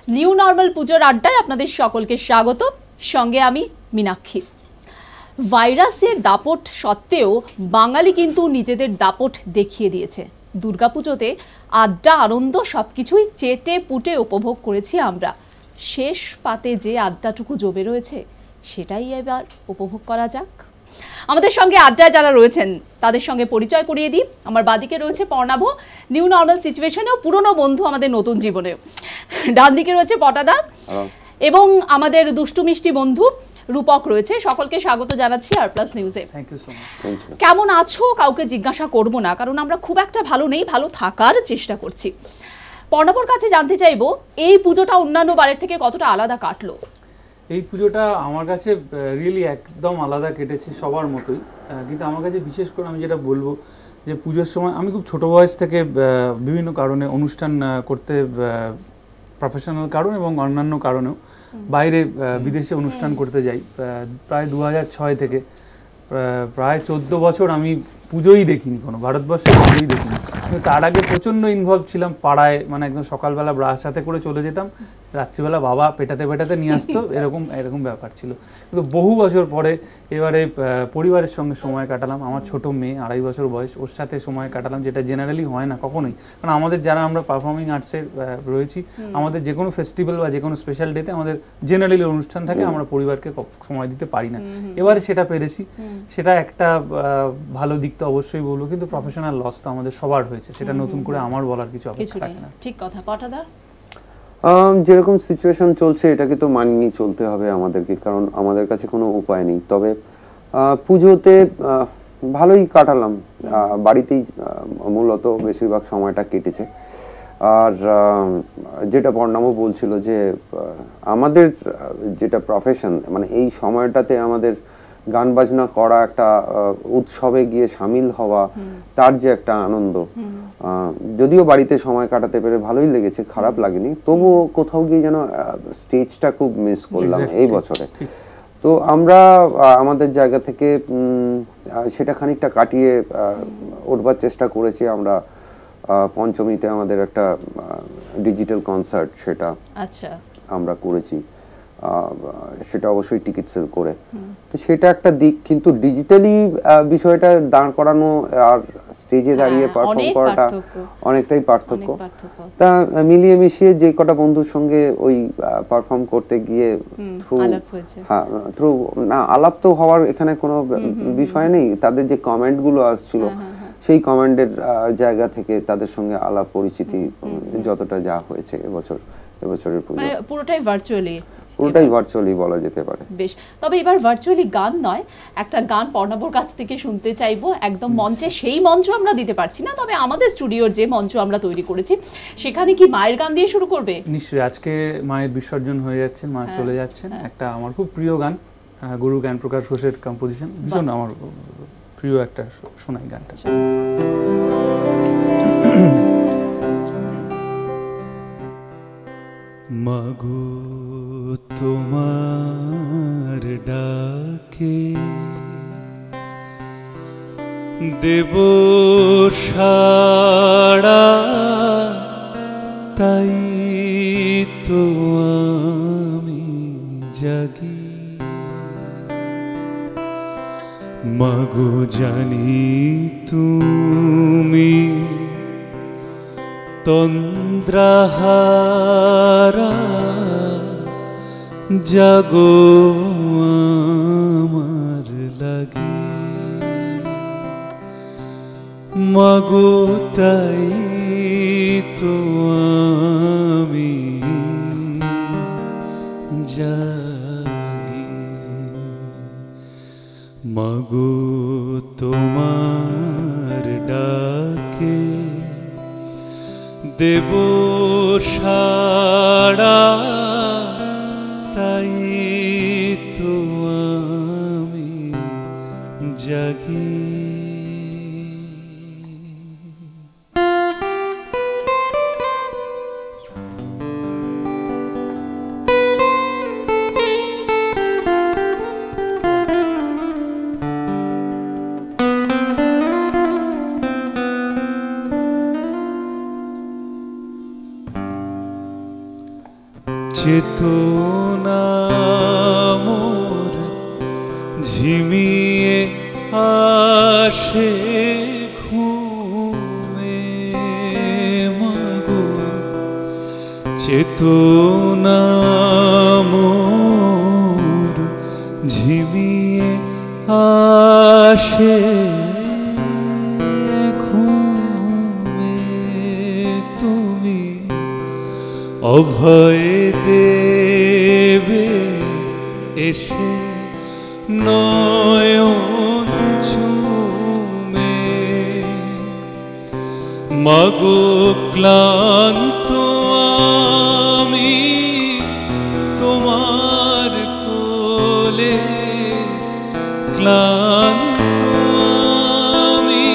New normal পুজোর আড্ডায় আপনাদের সকলকে স্বাগত। সঙ্গে আমি মীনাক্ষী। ভাইরাসের দাপট সত্ত্বেও বাঙালি কিন্তু নিজেদের দাপট দেখিয়ে দিয়েছে। দুর্গাপুজোতে আড্ডা আনন্দ সবকিছুই চেটে পুটে উপভোগ করেছি আমরা। শেষ পাতে যে আড্ডাটুকু জমে রয়েছে সেটাই এবার উপভোগ করা যাক। আমাদের সঙ্গে আড্ডায় যারা রয়েছেন তাদের সঙ্গে পরিচয় করিয়ে দিই। আমার বাদিকে রয়েছে পর্ণাভ, নিউ নর্মাল সিচুয়েশনেও পুরনো বন্ধু, আমাদের নতুন জীবনেও। ডান দিকে রয়েছে পটাদা এবং আমাদের দুষ্টু মিষ্টি বন্ধু রূপক রয়েছে। সকলকে স্বাগত জানাচ্ছি আর প্লাস নিউজে। কেমন আছো কাউকে জিজ্ঞাসা করব না, কারণ আমরা খুব একটা ভালো নেই, ভালো থাকার চেষ্টা করছি। পর্ণাভর কাছে জানতে চাইবো, এই পুজোটা অন্যান্য বারের থেকে কতটা আলাদা কাটলো? এই পুজোটা আমার কাছে রিয়েলি একদম আলাদা কেটেছে, সবার মতোই। কিন্তু আমার কাছে বিশেষ করে আমি যেটা বলবো যে পুজোর সময় আমি খুব ছোট বয়স থেকে বিভিন্ন কারণে অনুষ্ঠান করতে, প্রফেশনাল কারণ এবং অন্যান্য কারণেও বাইরে বিদেশে অনুষ্ঠান করতে যাই। প্রায় 2006 থেকে প্রায় 14 বছর আমি পুজোই দেখিনি, কোনো ভারতবর্ষে পুজোই দেখিনি। কিন্তু তার আগে প্রচণ্ড ইনভলভ ছিলাম পাড়ায়, মানে একদম সকালবেলা ব্রাশ হাতে করে চলে যেতাম, রাত্রিবেলা বাবা পেটাতে নিয়ে আসতো, এরকম ব্যাপার ছিল। কিন্তু বহু বছর পরে এবারে পরিবারের সঙ্গে সময় কাটালাম। আমার ছোট মেয়ে 2.5 বছর বয়স, ওর সাথে সময় কাটালাম, যেটা জেনারেলি হয় না কখনোই। কারণ আমাদের যারা আমরা পারফর্মিং আর্টসে রয়েছি, আমাদের যে কোনো ফেস্টিভ্যাল বা যে কোনো স্পেশাল ডেতে আমাদের জেনারেলি অনুষ্ঠান থাকে, আমরা পরিবারকে সময় দিতে পারি না। এবারে সেটা পেরেছি, সেটা একটা ভালো দিক তো অবশ্যই বলবো, কিন্তু প্রফেশনাল লস তো আমাদের সবার হয়েছে, সেটা নতুন করে আমার বলার কিছু অপেক্ষা থাকে না। ঠিক কথা। পটাদা, যেরকম সিচুয়েশন চলছে এটাকে তো মানিয়ে চলতে হবে আমাদেরকে, কারণ আমাদের কাছে কোনো উপায় নেই। তবে পুজোতে ভালোই কাটালাম, বাড়িতেই মূলত বেশিরভাগ সময়টা কেটেছে। আর যেটা পর্ণাভ বলছিল যে আমাদের যেটা প্রফেশন, মানে এই সময়টাতে আমাদের গান বাজনা করা, একটা উৎসবে গিয়ে সামিল হওয়া, তার যে একটা আনন্দ, যদিও বাড়িতে সময় কাটাতে পেরে ভালোই লেগেছে, খারাপ লাগেনি, তবুও কোথাও গিয়ে যেন স্টেজটা খুব মিস করলাম এই বছরে। তো আমরা আমাদের জায়গা থেকে সেটা খানিকটা কাটিয়ে উঠবার চেষ্টা করেছি। আমরা পঞ্চমীতে আমাদের একটা ডিজিটাল কনসার্ট, সেটা আমরা করেছি, সেটা অবশ্যই টিকিট সেল করে। তো সেটা একটা দিক, কিন্তু ডিজিটালি বিষয়টা দাঁড় করানো আর স্টেজে দাঁড়িয়ে পারফর্ম করাটা অনেকটাই পার্থক্য। তা মিলিয়ে মিশিয়ে যে কটা বন্ধুর সঙ্গে ওই পারফর্ম করতে গিয়ে থ্রু না আলাপ তো হওয়ার এখানে কোনো বিষয় নেই, তাদের যে কমেন্ট গুলো আসছিল সেই কমেন্টের জায়গা থেকে তাদের সঙ্গে আলাপ পরিচিতি যতটা যা হয়েছে এবছরের পুজো পুরোটাই ভার্চুয়ালি বলা যেতে পারে। বেশ, তবে এবার ভার্চুয়ালি গান নয়, একটা গান পর্ণাভর কাছ থেকে শুনতে চাইবো। একদম মঞ্চে, সেই মঞ্চ আমরা দিতে পারছি না, তবে আমাদের স্টুডিওর যে মঞ্চ আমরা তৈরি করেছি সেখানে কি মায়ের গান দিয়ে শুরু করবে? নিশ্চয়ই। আজকে মায়ের বিসর্জন হয়ে যাচ্ছে, মা চলে যাচ্ছেন। একটা আমার খুব প্রিয় গান, গুরু জ্ঞান প্রকাশ ঘোষের কম্পোজিশন, ভীষণ আমার প্রিয় একটা শোনাই গানটা। মাগো তোমার ডাকে দেব সাড়া, তাই তো আমি জাগি। মাগো জানি তুমি তন্দ্রাহারা, জাগো আমার লাগি। মাগো তাই তো আমি জাগি। মাগো তোমার ডাকে দেব সাড়া, তাই তো আমি জাগি। চেতনা মোর ঝিমিয়ে আসে ঘুমে মাগো, চেতনা মোর ঝিমিয়ে আসে ঘুমে। তুমি অভয় দেবে এসে নয়ন চুমে, মাগো ক্লান্ত আমি তোমার কোলে, ক্লান্ত আমি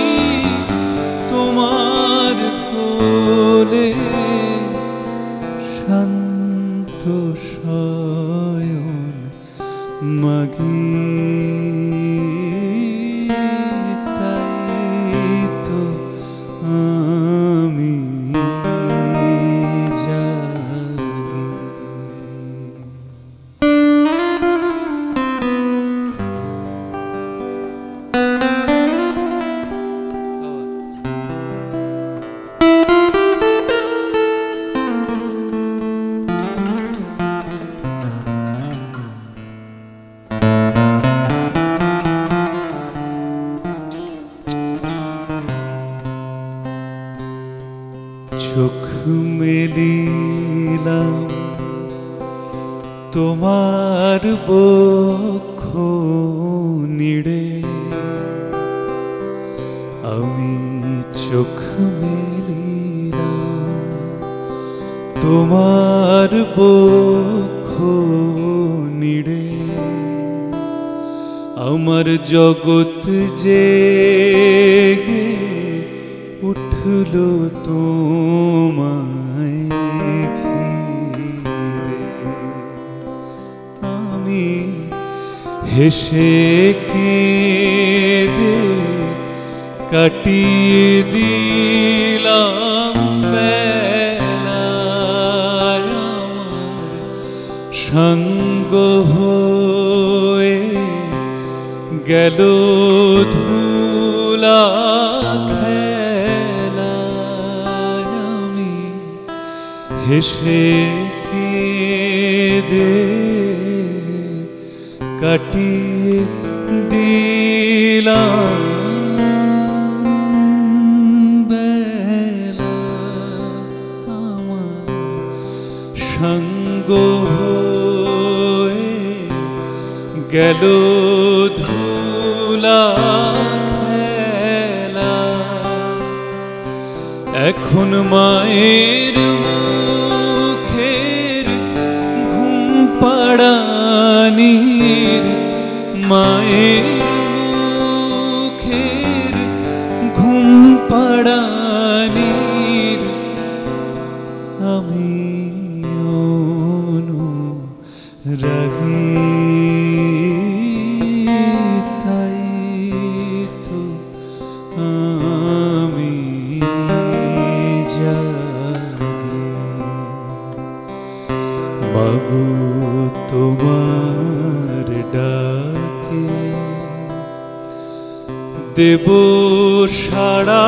তোমার কোলে, শান্ত শয়ন মাগি। তাই তো আমি জাগি। চোখ মেলিলাম তোমার বক্ষ নিড়ে, আমি চোখ মেলিলাম তোমার বক্ষ নিড়ে, আমার জগৎ জেগে উঠল তোমায় ঘিরে, আমি হেসে কেঁদে কাটিয়ে দিলাম বেলা, আমার সঙ্গ হয়ে গেল ধুলা খেলা, আমি হেসে কেঁদে কাটিয়ে দিলাম বেলা, আমার সঙ্গ হয়ে গেল ধুলা খেলা। এখন মায়ের মুখের ঘুম পাড়ানির, মায়ের মুখের ঘুম পাড়ানির, আমি অনুরাগী। তাই তো আমি জাগি, মাগো তোমার ডাকে দেব সাড়া,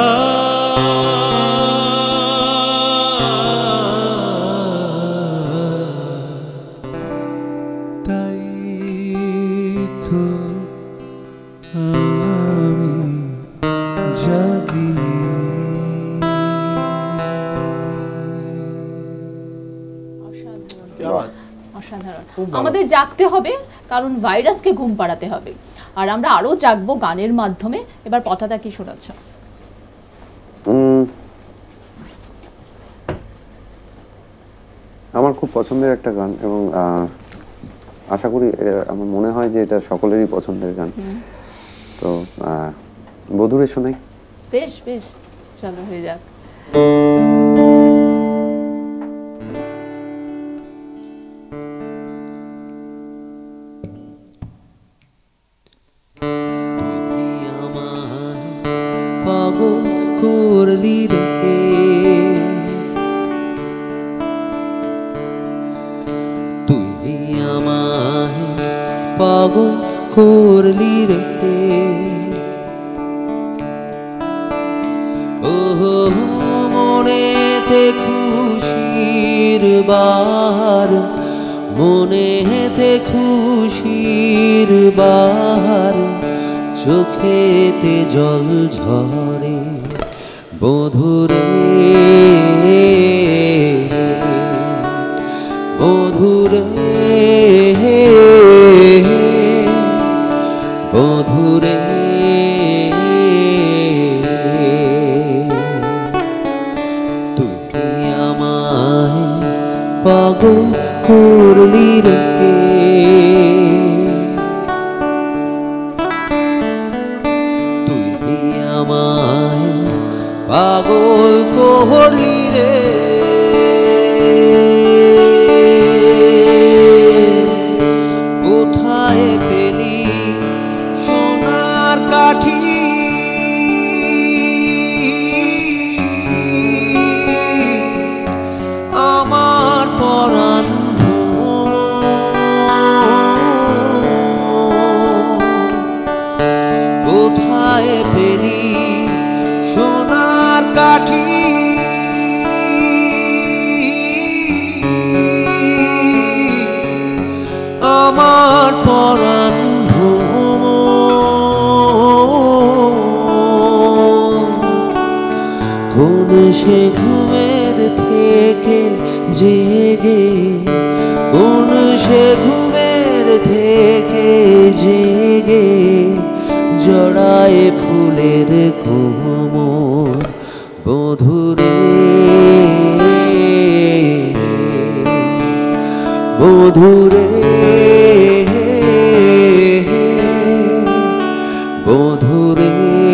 তাই তো আমি জাগি। অসাধারণ। আমাদের জাগতে হবে কারণ ভাইরাসকে ঘুম পাড়াতে হবে, আর আমরা আরো জাগবো গানের মাধ্যমে। এবার পটাদা কি শোনাচ্ছ? আমার খুব পছন্দের একটা গান এবং আশা করি আমার মনে হয় যে এটা সকলেরই পছন্দের গান। তো বধুরে শোনাই। বেশ বেশ, চলো হয়ে যাক। পাগল করলি রে পাগল করলি রে ও মনেতে খুশির বাহার মনেতে খুশির বাহার চোখেতে জল ঝরে বধুরে বধুরে বধুরে তুই আমায় পাগল করলি রে তুই আমায় পাগল করলি রে কোথায় পেলি সোনার কাঠি আমার পরাণ কোথায় পেলি সোনার কাঠি আমার পরাণ কোন সে ঘুমের থেকে জেগে কোন সে ঘুমের থেকে জেগে জড়ায় ফুলের কোমর বধুরে বধুরে বধুরে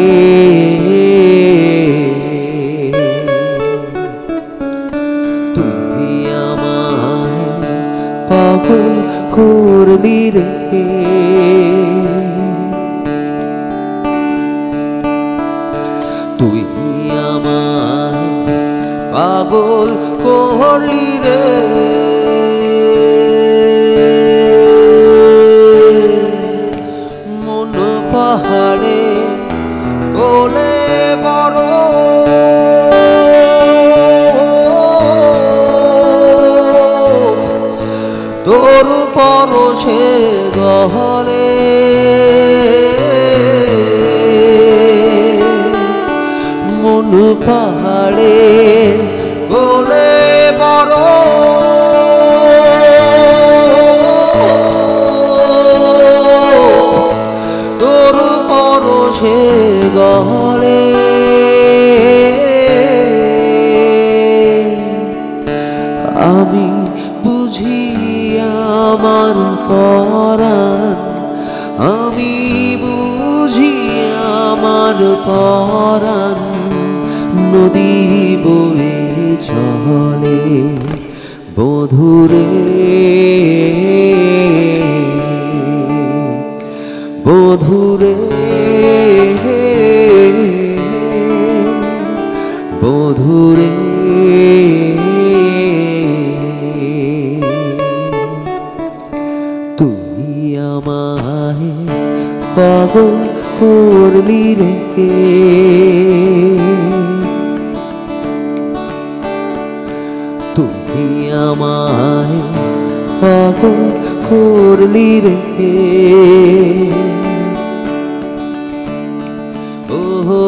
তুই আমায় পাগল করলি রে তুই আমায় পাগল করলি রে মন পাহাড়ে ওলে বড় তোর পরশে গহলে মন পাহাড়ে গোলে বড় তোর পরশে গহলে আমি বুঝি আমার পরাণ আমি বুঝি আমার পরাণ নদী বয়ে চলে বধুরে বধুরে বধুরে তুই আমায় পাগল করলি রে তুই আমায় পাগল করলি রে ও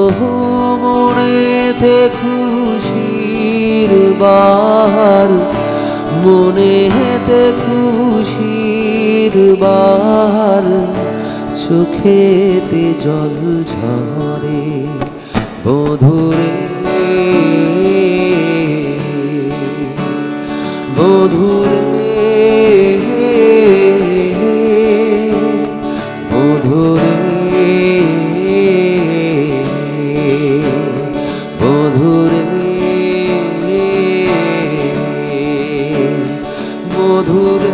মনেতে খুশির বাহার মনেতে খুশির বাহার চোখেতে জল ঝরে বধুরে বধুরে বধুরে বধুরে বধুরে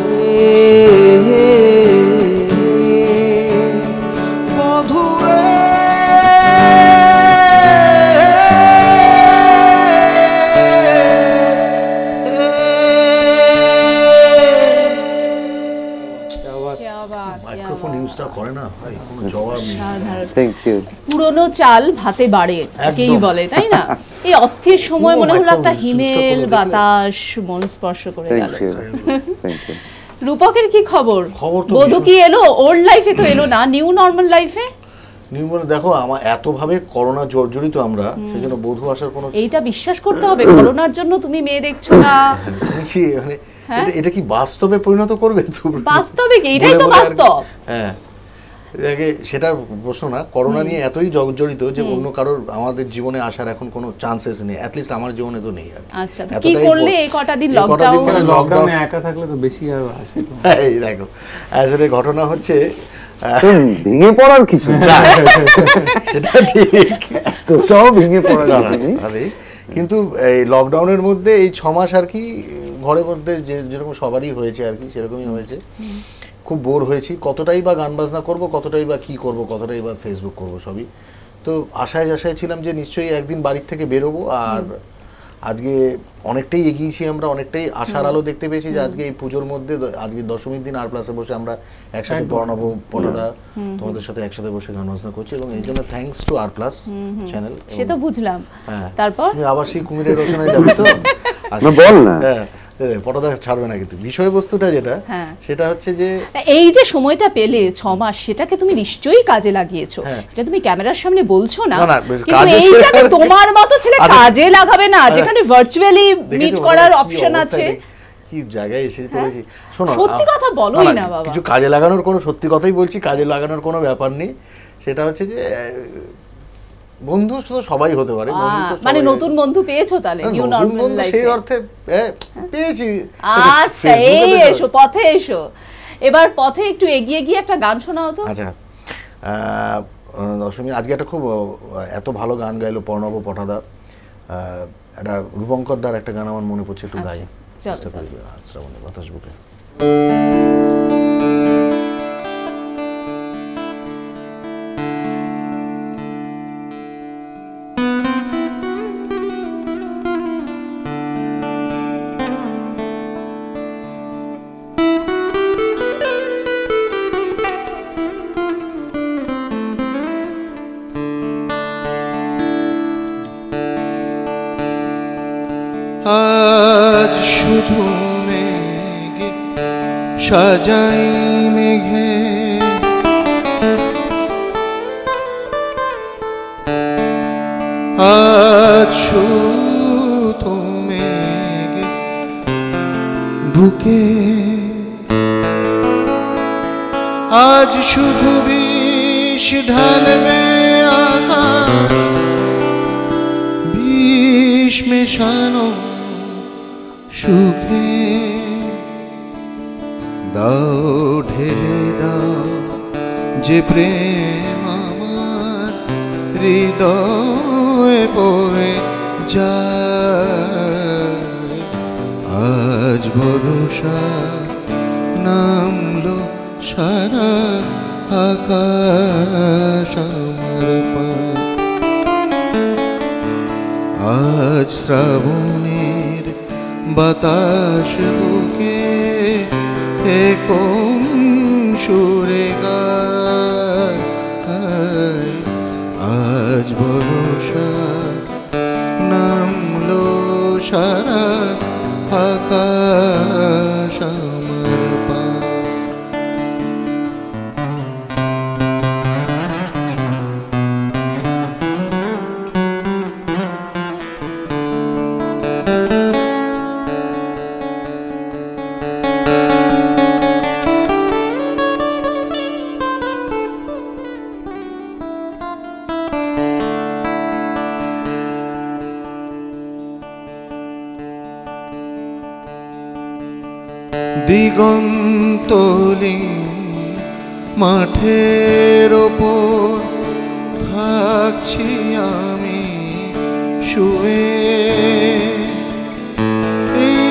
বধুরে মাইক্রোফোন ইউজটা করে না ভাই, কোনো জবাব নেই। সাধারণ থ্যাংক ইউ। পুরনো চাল ভাতে বাড়ে কেই বলে, তাই না? এই অস্থির সময় মনে হলো একটা হিমেল বাতাস মন স্পর্শ করে গেল। Thank you. Thank you. রূপকের কি খবর? খবর তো বধূ কি এলো? ওল্ড লাইফে তো এলো না, নিউ নর্মাল লাইফে। নির্মল দেখো, আমার এতভাবে করোনা জর্জরিত আমরা, সেজন্য বধূ আসার কোনো এইটা বিশ্বাস করতে হবে, করোনার জন্য তুমি মেয়ে দেখছো না। তুমি কি মানে এটা কি বাস্তবে পরিণত করবে? বাস্তবে কি? এটাই তো বাস্তব। হ্যাঁ, এটাকে সেটা প্রশ্ন না। করোনা নিয়ে এতই জর্জরিত যে অন্য কারোর আমাদের জীবনে আসার এখন কোনো চান্সেস নেই, অ্যাটলিস্ট আমার জীবনে তো নেই আর। আচ্ছা, তো কি করলে এই কটা দিন লকডাউন? লকডাউনে একা থাকলে তো বেশি আর আসে। এই দেখো, আসলে ঘটনা হচ্ছে ভেঙে পড়ার কিছু সেটা ঠিক, তো সব ভেঙে পড়ার কিন্তু এই লকডাউনের মধ্যে এই 6 মাস আর কি ঘরের মধ্যে যেরকম সবারই হয়েছে আর কি, সেরকমই হয়েছে। খুব বোর হয়েছি, কতটাই বা গান বাজনা করব, কতটাই বা কি করব, কতটাই বা ফেসবুক করব, সবই তো আশায় ছিলাম যে নিশ্চয়ই একদিন বাড়ির থেকে বেরোবো। আর আজকে অনেকটাই এগিয়েছি আমরা, অনেকটাই আশার আলো দেখতে পেয়েছি যে আজকে এই পুজোর মধ্যে, আজকে দশমীর দিন আর প্লাসে বসে আমরা একসাথে পড়াবো, পড়াদা তোমাদের সাথে একসাথে বসে গান বাজনা করছি, এবং এই জন্য thanks to R plus channel. সে তো বুঝলাম। হ্যাঁ, তারপর আবার সেই কুমিরের রচনায় যাবে তো বল না। হ্যাঁ, পটদা ছাড়বে না, কিন্তু বিষয়বস্তুটা যেটা সেটা হচ্ছে যে এই যে সময়টা পেলে 6 মাস, সেটাকে তুমি নিশ্চয়ই কাজে লাগিয়েছো। এটা তুমি ক্যামেরার সামনে বলছো না, কিন্তু এইটাকে তোমার মতো ছেলে কাজে লাগাবে না, যেখানে ভার্চুয়ালি মিট করার অপশন আছে। কি জায়গায় এসে পড়েছি। শোনো, সত্যি কথা বলোই না বাবা। কিছু কাজে লাগানোর কোনো, সত্যি কথাই বলছি, কাজে লাগানোর কোনো ব্যাপার নেই। সেটা হচ্ছে যে বন্ধু তো সবাই হতে পারে, মানে নতুন বন্ধু পেয়েছো তাহলে নিউ নরমাল লাইফে? সেই অর্থে পেয়েছি। আচ্ছা, এই এসো, পথে এসো। এবার পথে একটু এগিয়ে গিয়ে একটা গান শোনাও তো। আচ্ছা, দশমী আজকে একটা খুব এত ভালো গান গাইলো পর্ণব পটাদা, একটা রূপঙ্কর দার একটা গান আমার মনে পড়ছে, একটু গাই। শ্রাবণে বাতাস বুকে। আজ শুধু মেঘে সাজাই মেঘে, আজ শুধু মেঘে বুকে, আজ শুধু বিষ ঢালবে আকাশ, বিষ মেশানো সুখে। দাও ঢেলে দাও যে প্রেম আমার হৃদয়ে বয়ে যায়, আজ ভরসা নামলো সারা আকাশ আমার পায়, আজ শ্রাবণের বাতাস বুকে কোন সুরে গায়, আজ ভরসা নামলো সারা আকাশ আমার পায়। দিগন্তলীন মাঠের ওপর থাকছি আমি শুয়ে, এই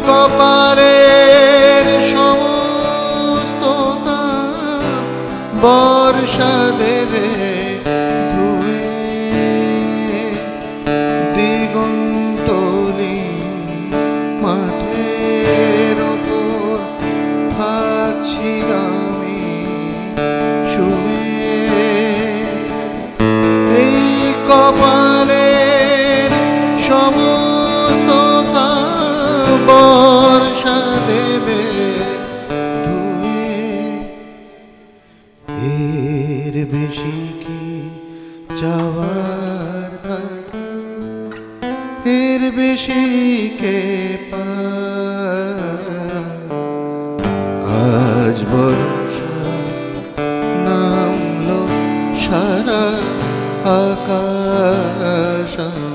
কপালের সমস্ত তাপ বর্ষা দেবে ধুয়ে, দিগন্তলীন মাঠের ওপর থাকছি আমি শুয়ে এই কপালের সমস্ত বর্ষা দেবে ধুয়ে এর বেশি কি চাওয়ার থাকে এর বেশি কে আজ বর্ষা নামলো সারা আকাশ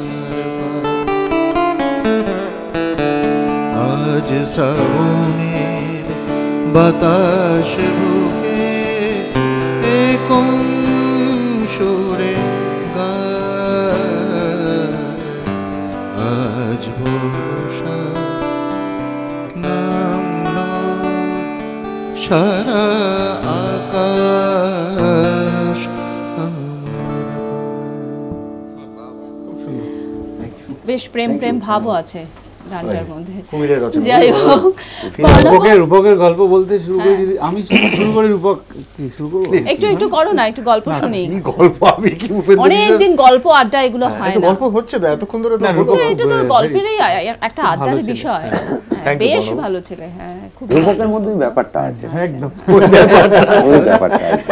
আজ শ্রাবণের বাতাস বুকে কোন সুরে গায় আজ বর্ষা নামলো সারা আকাশ বেশ প্রেম প্রেম ভাবও আছে গানটার মধ্যে। কুমিরের রচনা। যাই হোক, রূপকের গল্প বলতে শুরু করে যদি আমি শুরু করি, রূপক কি শুরু করবো? একটু করো না, একটু গল্প শুনি। কি গল্প, আমি কি উপেন্দ্র অনেকদিন গল্প আড্ডা এগুলো হয় না। গল্প হচ্ছে তো এতক্ষণ ধরে তো না, বলবো। রূপক এটা তো গল্পেরই একটা আড্ডার ভালো ছিল। বিষয়। Thank you, বেশ বলো। ভালো ছিল, হ্যাঁ খুব রূপকের মধ্যেই ব্যাপারটা আছে, একদম ওই ব্যাপারটা আছে।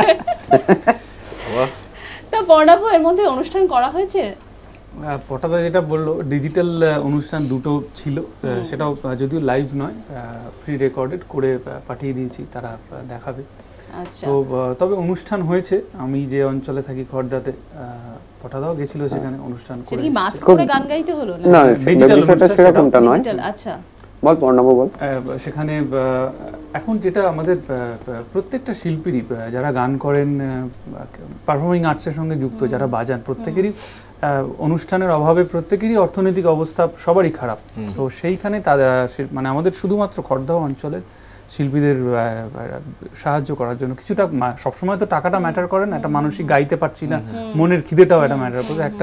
তা বর্ণাভ, এর মধ্যে অনুষ্ঠান করা হয়েছে? পটাদা যেটা বললো, ডিজিটাল অনুষ্ঠান দুটো ছিল, সেটাও যদিও লাইভ নয়, প্রি রেকর্ডেড করে পাঠিয়ে দিয়েছি, তারা দেখাবে। আচ্ছা, তো তবে অনুষ্ঠান হয়েছে। আমি যে অঞ্চলে থাকি খড়দাতে, পটাদাও গেছিল সেখানে অনুষ্ঠান সেটা করে। কি মাস্ক পরে গান গাইতে হলো না? না, Digital বিষয়টা অনুষ্ঠান, সেরকমটা নয়। ডিজিটাল, আচ্ছা। বল পর্ণব বল। সেখানে এখন যেটা আমাদের প্রত্যেকটা শিল্পীরই, যারা গান করেন, পারফর্মিং আর্টসের সঙ্গে যুক্ত, যারা বাজান, প্রত্যেকেরই অনুষ্ঠানের অভাবে প্রত্যেকেরই অর্থনৈতিক অবস্থা সবারই খারাপ। তো সেইখানে মানে আমাদের শুধুমাত্র খড়দহ অঞ্চলের শিল্পীদের সাহায্য করার জন্য কিছুটা, সবসময় তো টাকাটা ম্যাটার করে না, একটা মানসিক গাইতে পারছি না, মনের খিদেটাও একটা ম্যাটার করে। একটা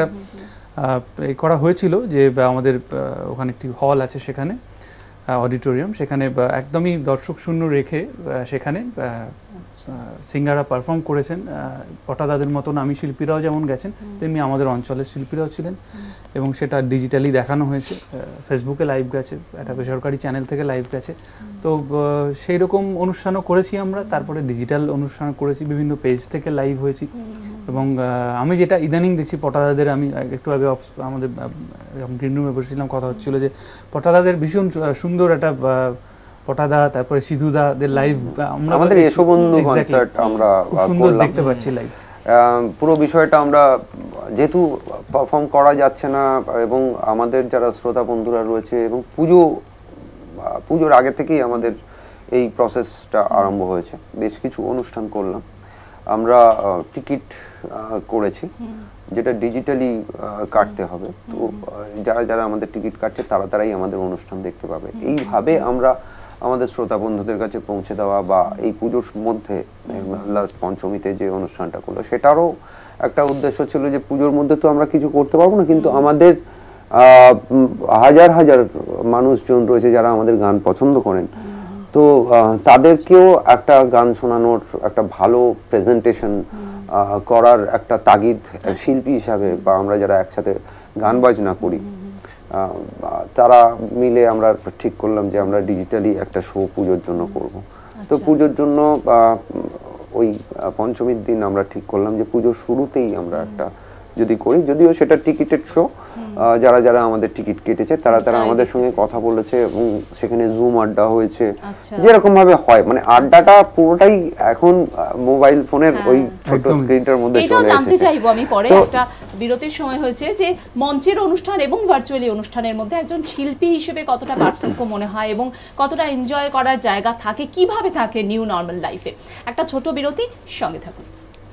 করা হয়েছিল যে আমাদের ওখানে একটি হল আছে, সেখানে অডিটোরিয়াম, সেখানে একদমই দর্শক শূন্য রেখে সেখানে সিঙ্গাররা পারফর্ম করেছেন। পটাদাদের মতন আমি শিল্পীরাও যেমন গেছেন, তেমনি আমাদের অঞ্চলের শিল্পীরাও ছিলেন, এবং সেটা ডিজিটালি দেখানো হয়েছে। ফেসবুকে লাইভ গেছে, একটা বেসরকারি চ্যানেল থেকে লাইভ গেছে। তো সেই রকম অনুষ্ঠানও করেছি আমরা। তারপরে ডিজিটাল অনুষ্ঠান করেছি, বিভিন্ন পেজ থেকে লাইভ হয়েছি। এবং আমি যেটা ইদানিং দেখছি পটাদাদের, আমি একটু আগে আমাদের গ্রিন রুমে বসেছিলাম, কথা হচ্ছিল যে পটাদাদের ভীষণ সুন্দর একটা, পটাদা, তারপরে সিধুদাদের লাইভ, আমাদের যশোবন্ধু কনসার্ট আমরা খুব সুন্দর দেখতে পাচ্ছি লাইভ। পুরো বিষয়টা আমরা যেহেতু পারফর্ম করা যাচ্ছে না, এবং আমাদের যারা শ্রোতা বন্ধুরা রয়েছে, এবং পুজোর আগে থেকেই আমাদের এই প্রসেসটা আরম্ভ হয়েছে। বেশ কিছু অনুষ্ঠান করলাম আমরা, টিকিট করেছি, যেটা ডিজিটালি কাটতে হবে। তো যারা যারা আমাদের টিকিট কাটছে তারাই আমাদের অনুষ্ঠান দেখতে পাবে। এইভাবে আমরা আমাদের শ্রোতা বন্ধুদের কাছে পৌঁছে দেওয়া, বা এই পুজোর মধ্যে লাস্ট পঞ্চমীতে যে অনুষ্ঠানটা করলো, সেটারও একটা উদ্দেশ্য ছিল যে পুজোর মধ্যে তো আমরা কিছু করতে পারবো না, কিন্তু আমাদের হাজার হাজার মানুষজন রয়েছে যারা আমাদের গান পছন্দ করেন, তো তাদেরকেও একটা গান শোনানোর, একটা ভালো প্রেজেন্টেশন করার একটা তাগিদ শিল্পী হিসাবে, বা আমরা যারা একসাথে গান বাজনা করি, তারা মিলে আমরা ঠিক করলাম যে আমরা ডিজিটালি একটা শো পুজোর জন্য করব। তো পুজোর জন্য ওই পঞ্চমীর দিন আমরা ঠিক করলাম যে পুজোর শুরুতেই আমরা একটা যদি করি, যদিও সেটা টিকিটেড শো, যারা যারা আমাদের টিকিট কেটেছে তারা আমাদের সঙ্গে কথা বলেছে, এবং সেখানে জুম আড্ডা হয়েছে, যেরকম ভাবে হয়, মানে আড্ডাটা পুরোটাই এখন মোবাইল ফোনের ওই ছোট স্ক্রিনটার মধ্যে চলে এসেছে। এটাও জানতে চাইবো আমি পরে, একটা বিরতির সময় হয়েছে যে মঞ্চের অনুষ্ঠান এবং ভার্চুয়ালি অনুষ্ঠানের মধ্যে একজন শিল্পী হিসেবে কতটা পার্থক্য মনে হয়, এবং কতটা এনজয় করার জায়গা থাকে, কিভাবে থাকে নিউ নর্মাল লাইফে। একটা ছোট বিরতি, সঙ্গে থাকুন।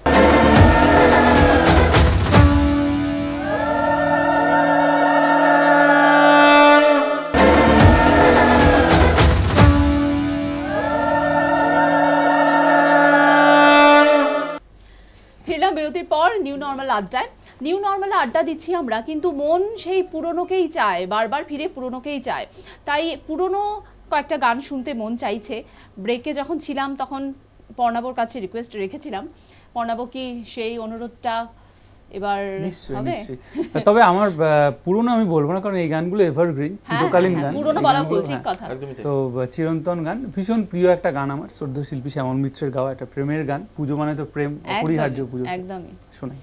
বিরতির পর নিউ নর্মাল আড্ডায়, নিউ নর্মাল আড্ডা দিচ্ছি আমরা, কিন্তু মন সেই পুরনোকেই চায়, বারবার ফিরে পুরনোকেই চায়। তাই পুরনো কয়েকটা গান শুনতে মন চাইছে। ব্রেকে যখন ছিলাম তখন পর্ণাবর কাছে রিকোয়েস্ট রেখেছিলাম, পর্ণাব কি সেই অনুরোধটা এবার নিশ্চয়ই হবে? নিশ্চয়ই। তবে আমার পুরনো আমি বলবো না, কারণ এই গানগুলো এভারগ্রিন, চিরকালীন গান। পুরনো এই বলা গানগুলো, ভুল, ঠিক হ্যাঁ। কথা। তো চিরন্তন গান, ভীষণ প্রিয় একটা গান আমার, শ্রদ্ধেয় শিল্পী শ্যামল মিত্রের গাওয়া একটা প্রেমের গান। পুজো মানে তো প্রেম, অপরিহার্য পুজো। একদমই। শোনাই।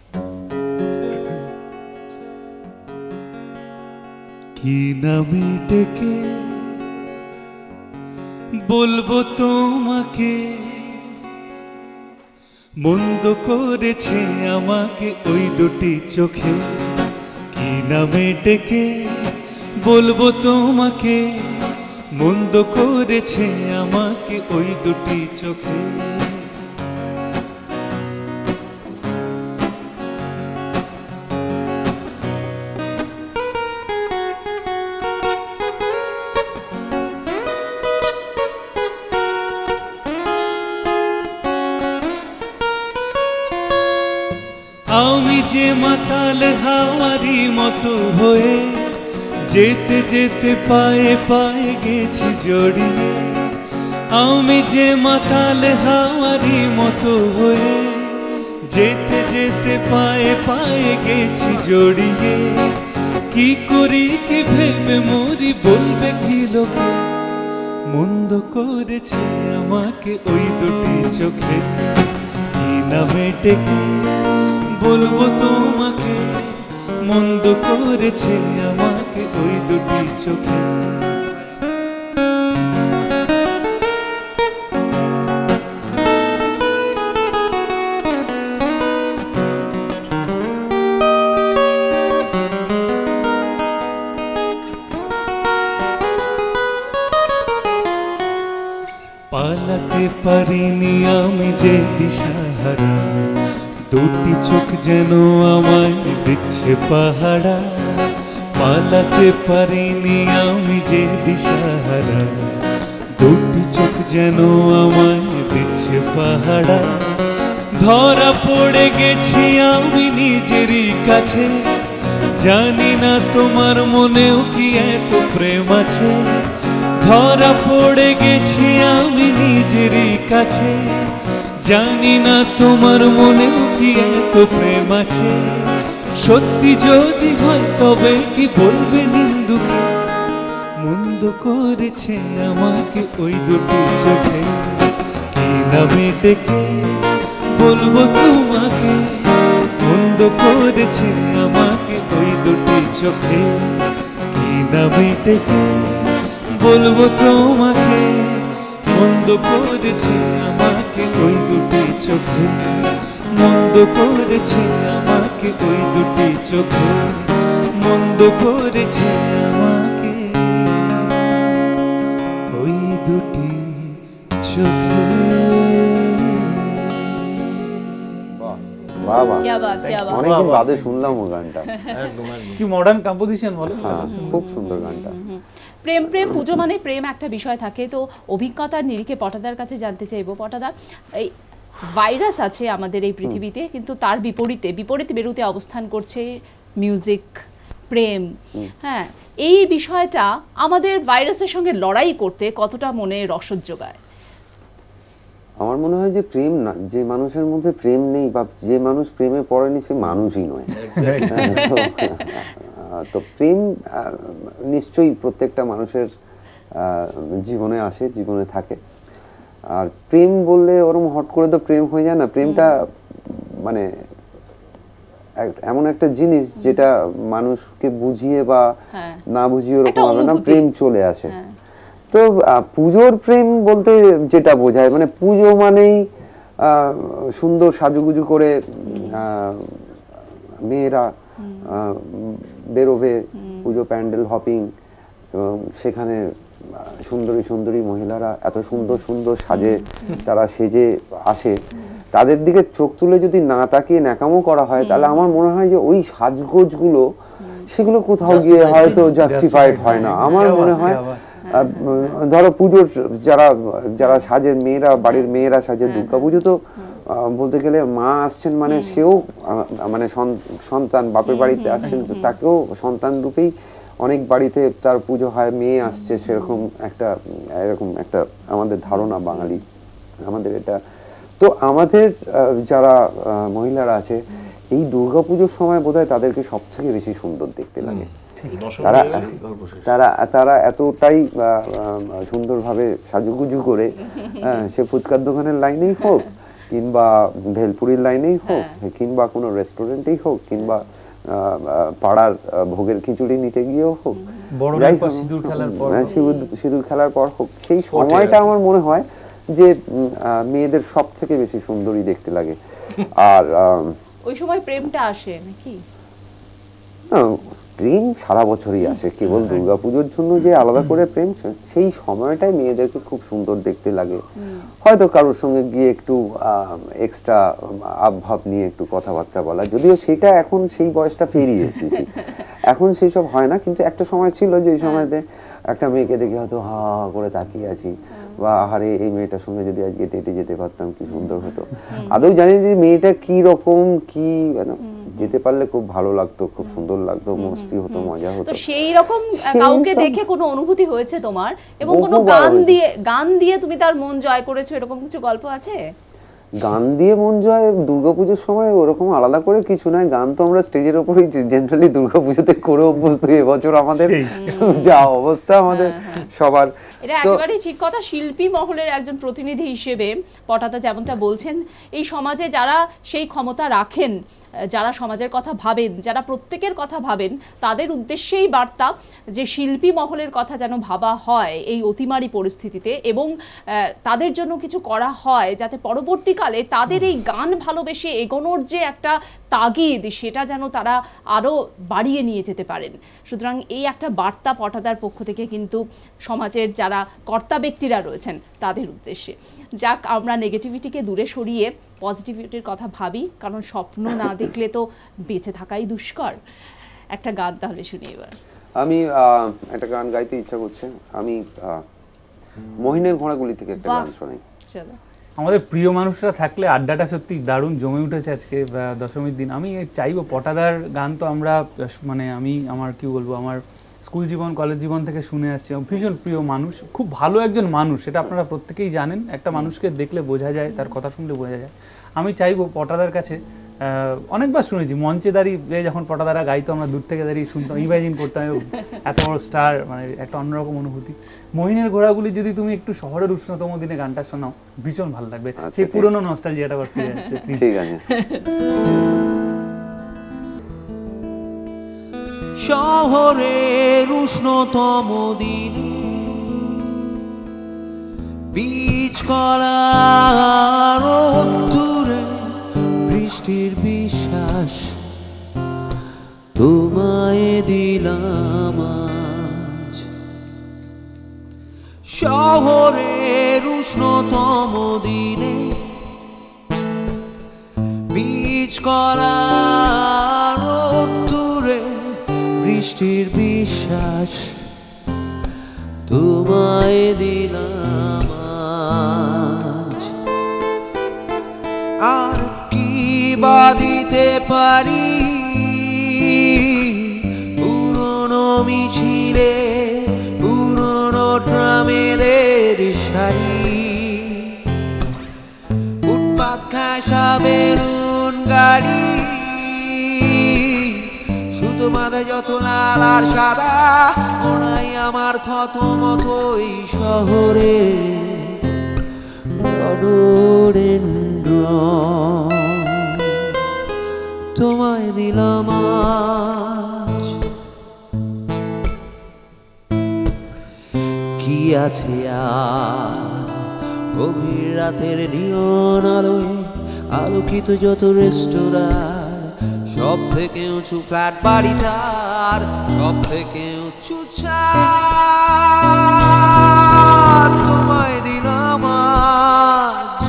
কি নামে ডেকে বলবো তোমাকে, মন্দ করেছে আমাকে ওই দুটি চোখে। কি নামে ডেকে বলবো তোমাকে, মন্দ করেছে আমাকে ওই দুটি চোখে। আমি যে মাতাল হাওয়ারি মতো হয়ে যেতে যেতে পায়ে পায়ে গেছি জড়িয়ে। আমি যে মাতাল হাওয়ারি মতো হয়ে যেতে যেতে পায়ে পায়ে গেছি জড়িয়ে। কি করি কি ভেবে মরি বলবে কি লোকে, মন্দ করেছে আমাকে ওই দুটি চোখে। কি নামে ডেকে বলবো তোমাকে, মন্দ করেছে আমাকে ওই দুটি চোখে। পালাতে পারিনি আমি যে দিশাহারা, দুটি চোখ যেন আমায় দিচ্ছে পাহারা। পালাতে পারিনি আমি যে দিশাহারা, দুটি চোখ যেন আমায় দিচ্ছে পাহারা। ধরা পড়ে গেছি আমি নিজেরই কাছে, জানি না তোমার মনেও কি এত প্রেম আছে। ধরা পড়ে গেছি আমি নিজেরই কাছে, জানি না তোমার মনেও কি এত প্রেম আছে। সত্যি যদি হয় তবে কি বলবে নিন্দুকে, মন্দ করেছে আমাকে ওই দুটি চোখে। কি নামে ডেকে বলবো তোমাকে, মন্দ করেছে আমাকে ওই দুটি চোখে। কি নামে ডেকে বলবো তোমাকে, মন্দ করেছে আমাকে ওই দুটি চোখে। মন্দ করেছে আমাকে ওই দুটি চোখে, মন্দ করেছে আমাকে ওই দুটি চোখে। বাহ বাহ, क्या बात, क्या बात। অনেকদিন বাদে শুনলাম ও গানটা। একদম একদম। কি মডার্ন কম্পোজিশন বলো। হ্যাঁ, খুব সুন্দর গানটা। প্রেম প্রেম পুজো মানে প্রেম একটা বিষয় থাকে। তো অভিজ্ঞতার নিরিখে পটাদার কাছে জানতে চাইবো, পটাদা এই ভাইরাস আছে আমাদের এই পৃথিবীতে, কিন্তু তার বিপরীত মেরুতে অবস্থান করছে মিউজিক, প্রেম। হ্যাঁ, এই বিষয়টা আমাদের ভাইরাসের সঙ্গে লড়াই করতে কতটা মনে রসদ যোগায়? আমার মনে হয় যে প্রেম না, যে মানুষের মধ্যে প্রেম নেই বা যে মানুষ প্রেমে পড়েনি সে মানুষই নয়। তো প্রেম নিশ্চয়ই প্রত্যেকটা মানুষের জীবনে আসে, জীবনে থাকে। আর প্রেম বললে ওরম হট করে তো প্রেম হয়ে যায় না। প্রেমটা মানে এমন একটা জিনিস যেটা মানুষকে বুঝিয়ে বা না বুঝিয়ে ওরকম হবে না, প্রেম চলে আসে। তো পুজোর প্রেম বলতে যেটা বোঝায়, মানে পুজো মানেই সুন্দর সাজুগুজু করে মেয়েরা বেরোবে, পুজো প্যান্ডেল হপিং, এবং সেখানে সুন্দরী সুন্দরী মহিলারা এত সুন্দর সুন্দর সাজে তারা সেজে আসে। তাদের দিকে চোখ তুলে যদি না তাকিয়ে ন্যাকামো করা হয়, তাহলে আমার মনে হয় যে ওই সাজগোজগুলো সেগুলো কোথাও গিয়ে হয়তো জাস্টিফাইড হয় না। আমার মনে হয় ধরো পুজোর যারা যারা সাজের মেয়েরা, বাড়ির মেয়েরা সাজে, দুর্গাপুজো তো বলতে গেলে মা আসছেন মানে সেও মানে সন্তান বাপের বাড়িতে আসছেন, তো তাকেও সন্তান রূপেই অনেক বাড়িতে তার পুজো হয়, মেয়ে আসছে, সেরকম একটা এরকম একটা আমাদের ধারণা বাঙালি, আমাদের এটা তো আমাদের যারা মহিলারা আছে এই দুর্গাপুজোর সময় বোধহয় তাদেরকে সবথেকে বেশি সুন্দর দেখতে লাগে। তারা তারা তারা এতটাই সুন্দরভাবে সাজুগুজু করে, সে ফুচকার দোকানের লাইনেই হোক কিংবা ভেলপুরির লাইনেই হোক কিংবা কোনো রেস্টুরেন্টেই হোক কিংবা পাড়ার ভোগের খিচুড়ি নিতে গিয়েও হোক, সিঁদুর খেলার পর হোক, সেই সময়টা আমার মনে হয় যে মেয়েদের সব থেকে বেশি সুন্দরী দেখতে লাগে। আর ওই সময় প্রেমটা আসে নাকি? প্রেম সারা বছরই আসে, কেবল দুর্গাপুজোর জন্য যে আলাদা করে প্রেম, সেই সময়টাই মেয়েদেরকে খুব সুন্দর দেখতে লাগে। হয়তো কারোর সঙ্গে গিয়ে একটু এক্সট্রা আবভাব নিয়ে একটু কথাবার্তা বলা, যদিও সেটা এখন সেই বয়সটা পেরিয়ে এসেছি, এখন সেই সব হয় না। কিন্তু একটা সময় ছিল যে এই সময়তে একটা মেয়েকে দেখে হয়তো হা করে তাকিয়ে আছি, বা আহারে এই মেয়েটার সঙ্গে যদি আজকে ডেটে যেতে পারতাম কি সুন্দর হতো। আদৌ জানি যে মেয়েটা কি রকম, কি যেতে পারলে খুব ভালো লাগতো, খুব সুন্দর লাগতো, মস্তি হতো, মজা হতো। তো সেই রকম কাউকে দেখে কোনো অনুভূতি হয়েছে তোমার, এবং কোনো গান দিয়ে তুমি তার মন জয় করেছো, এরকম কিছু গল্প আছে? গান দিয়ে মন জয় দুর্গাপুজোর সময় ওরকম আলাদা করে কিছু নয়। গান তো আমরা স্টেজের উপরেই জেনারেলি দুর্গাপুজোতে করে অভ্যস্ত। এবছর আমাদের যা অবস্থা আমাদের সবার, এটা একেবারেই ঠিক কথা। শিল্পী মহলের একজন প্রতিনিধি হিসেবে পটাদা যেমনটা বলছেন, এই সমাজে যারা সেই ক্ষমতা রাখেন, যারা সমাজের কথা ভাবেন, যারা প্রত্যেকের কথা ভাবেন, তাদের উদ্দেশ্যেই বার্তা যে শিল্পী মহলের কথা যেন ভাবা হয় এই অতিমারি পরিস্থিতিতে, এবং তাদের জন্য কিছু করা হয় যাতে পরবর্তীকালে তাদের এই গান ভালোবেসে এগোনোর যে একটা তাগিদ, সেটা যেন তারা আরও বাড়িয়ে নিয়ে যেতে পারেন। সুতরাং এই একটা বার্তা পটাদার পক্ষ থেকে কিন্তু সমাজের যারা কর্তা ব্যক্তিরা রয়েছেন তাদের উদ্দেশ্যে। যাক, আমরা নেগেটিভিটিকে দূরে সরিয়ে পজিটিভিটির কথা ভাবি, কারণ স্বপ্ন না দেখলে তো বেঁচে থাকাই দুষ্কর। একটা গান তাহলে শুনি এবার। আমি একটা গান গাইতে ইচ্ছা করছে, আমি মহিনের ঘোড়াগুলি থেকে একটা গান শোনাই। চলো। আমাদের প্রিয় মানুষরা থাকলে আড্ডাটা সত্যি দারুণ জমে উঠেছে আজকে দশমীর দিন। আমি চাইবো পটাদার গান তো আমরা মানে আমার কি বলবো, আমার স্কুল জীবন কলেজ জীবন থেকে শুনে আসছি। ভীষণ প্রিয় মানুষ, খুব ভালো একজন মানুষ, সেটা আপনারা প্রত্যেকেই জানেন। একটা মানুষকে দেখলে বোঝা যায়, তার কথা শুনলে বোঝা যায়। আমি চাইবো পটাদার কাছে, অনেকবার শুনেছি মঞ্চে দাঁড়িয়ে যখন পটাদারা গাইতো আমরা দূর থেকে দাঁড়িয়ে শুনতাম, ইমাজিন করতাম এত বড় স্টার, মানে একটা অন্যরকম অনুভূতি। মহিনের ঘোড়াগুলি যদি তুমি একটু শহরের উষ্ণতম দিনে গানটা শোনাও ভীষণ ভালো লাগবে, সেই পুরনো নস্টালজিয়াটা আবার ফিরে আসবে। ঠিক আছে। শহরের উষ্ণতম দিনে বীজ কলার দূরে বৃষ্টির বিশ্বাস তোমায় দিলাম আজ। শহরের উষ্ণতম দিনে বীজ কলার দূরে বৃষ্টির বিশ্বাস তোমায় দিলাম আজ। আর কি বা দিতে পারি পুরনো মিছিলে পুরনো ট্রামেদের সারি, ফুটপাত ঘাসা বেলুন গাড়ি, শুধু মাথায় যত লাল আর সাদা, ওরাই আমার থতমত এই শহরে রডোডেনড্রন তোমায় দিলাম আজ। কি আছে আর গভীর রাতের নিয়ন আলোয় আলোকিত যত রেস্তোরাঁ, সব থেকে উঁচু ফ্ল্যাট বাড়িটার সব থেকে উঁচু ছাদ তোমায় দিলাম আজ।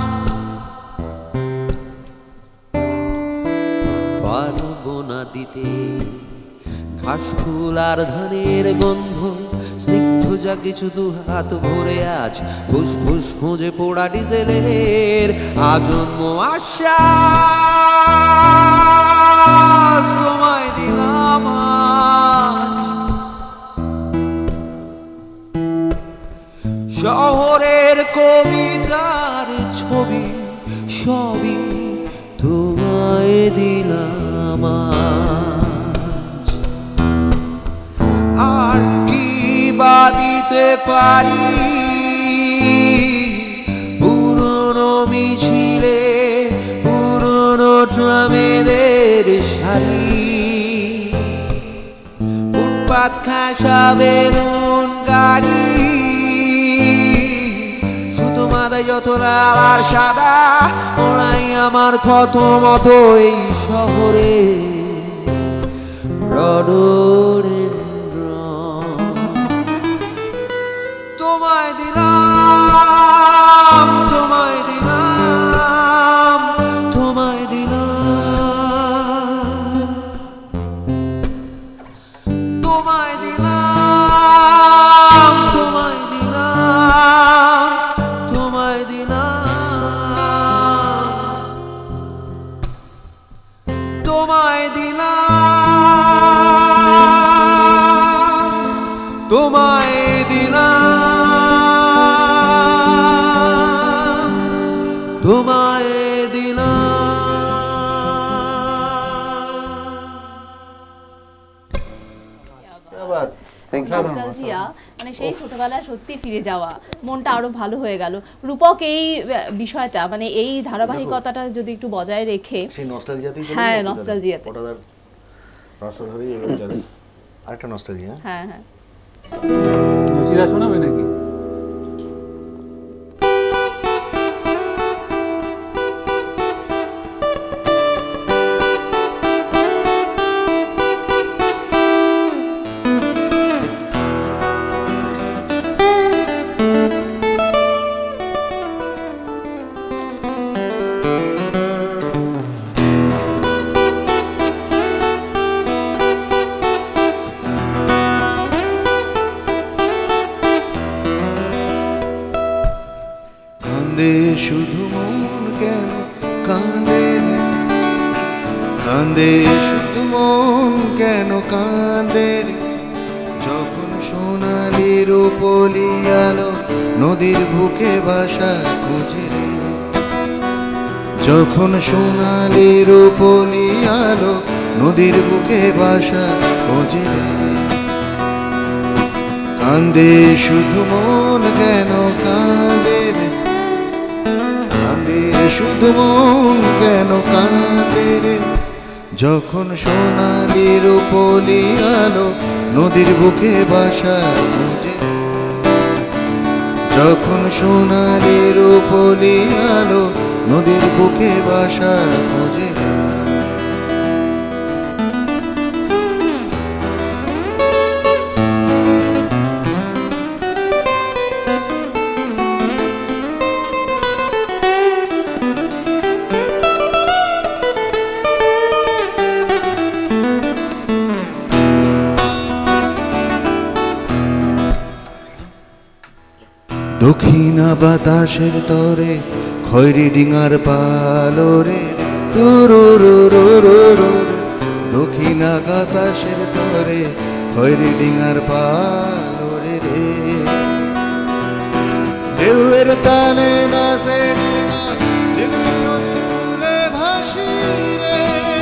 পারবো না দিতে ঘাস ফুল আর ধানের গন্ধ, স্নিগ্ধ যা কিছু দু হাত ভরে আজ ফুসফুস খুঁজে পোড়া ডিজেলের আজন্ম আশা তোমায় দিলাম আজ। শহরের কবিতার ছবি দিলাম আজ। আর কি বা দিতে পারি পুরনো মিছিলে পুরনো ট্রামেদের শাড়ি, ফুটপাত খাসা বেলুন গাড়ি, শুধু মাথায় যত লাল আর সাদা ওরাই আমার থত মতো এই শহরে রডোডেনড্রন। তোমায় দিলাম তোমায় দিলাম তোমায় দিলাম তোমায় দিলাম তোমায় দিলাম তোমায় দিলাম তোমায় দিলাম তোমায় দিলাম তোমায় দিলাম। Thank you. নস্টালজিয়া মানে সেই ছোটবেলায় সত্যি ফিরে যাওয়া, মনটা আরো ভালো হয়ে গেল। রূপক এই বিষয়টা মানে এই ধারাবাহিকতাটা যদি একটু বজায় রেখে সেই নস্টালজিয়াতেই চলে হ্যাঁ যাবো। নস্টালজিয়াতে ওটা তার রাস্তা ধরেই এগোয় যাবে। আরেকটা নস্টালজিয়া। হ্যাঁ হ্যাঁ রুচিরা শোনাবে নাকি? কাঁদে শুধু মন কেন কাঁদে রে, কাঁদে শুধু মন কেন কাঁদে রে, যখন সোনালি রূপলি আলো নদীর বুকে বাসা খুঁজে রে, যখন সোনালি রূপলি আলো নদীর বুকে বাসা খোঁজে রে, কাঁদে শুধু মন কেন কাঁদে রে, কাঁদে শুধু মন কেন কাঁদে রে, যখন সোনালি রূপলি আলো নদীর বুকে বাসা খুঁজে, যখন সোনালি রূপলি আলো নদীর বুকে বাসা খুঁজে। দক্ষিণা বাতাসের তরে খৈরি ডিঙার পালোরে দক্ষিণা বাতাসের তরে খৈরি ডিঙার পালোরে রে, ঢেউয়ের তালে নাচে ঝিলমিল নদীর কূলে ভাসি রে,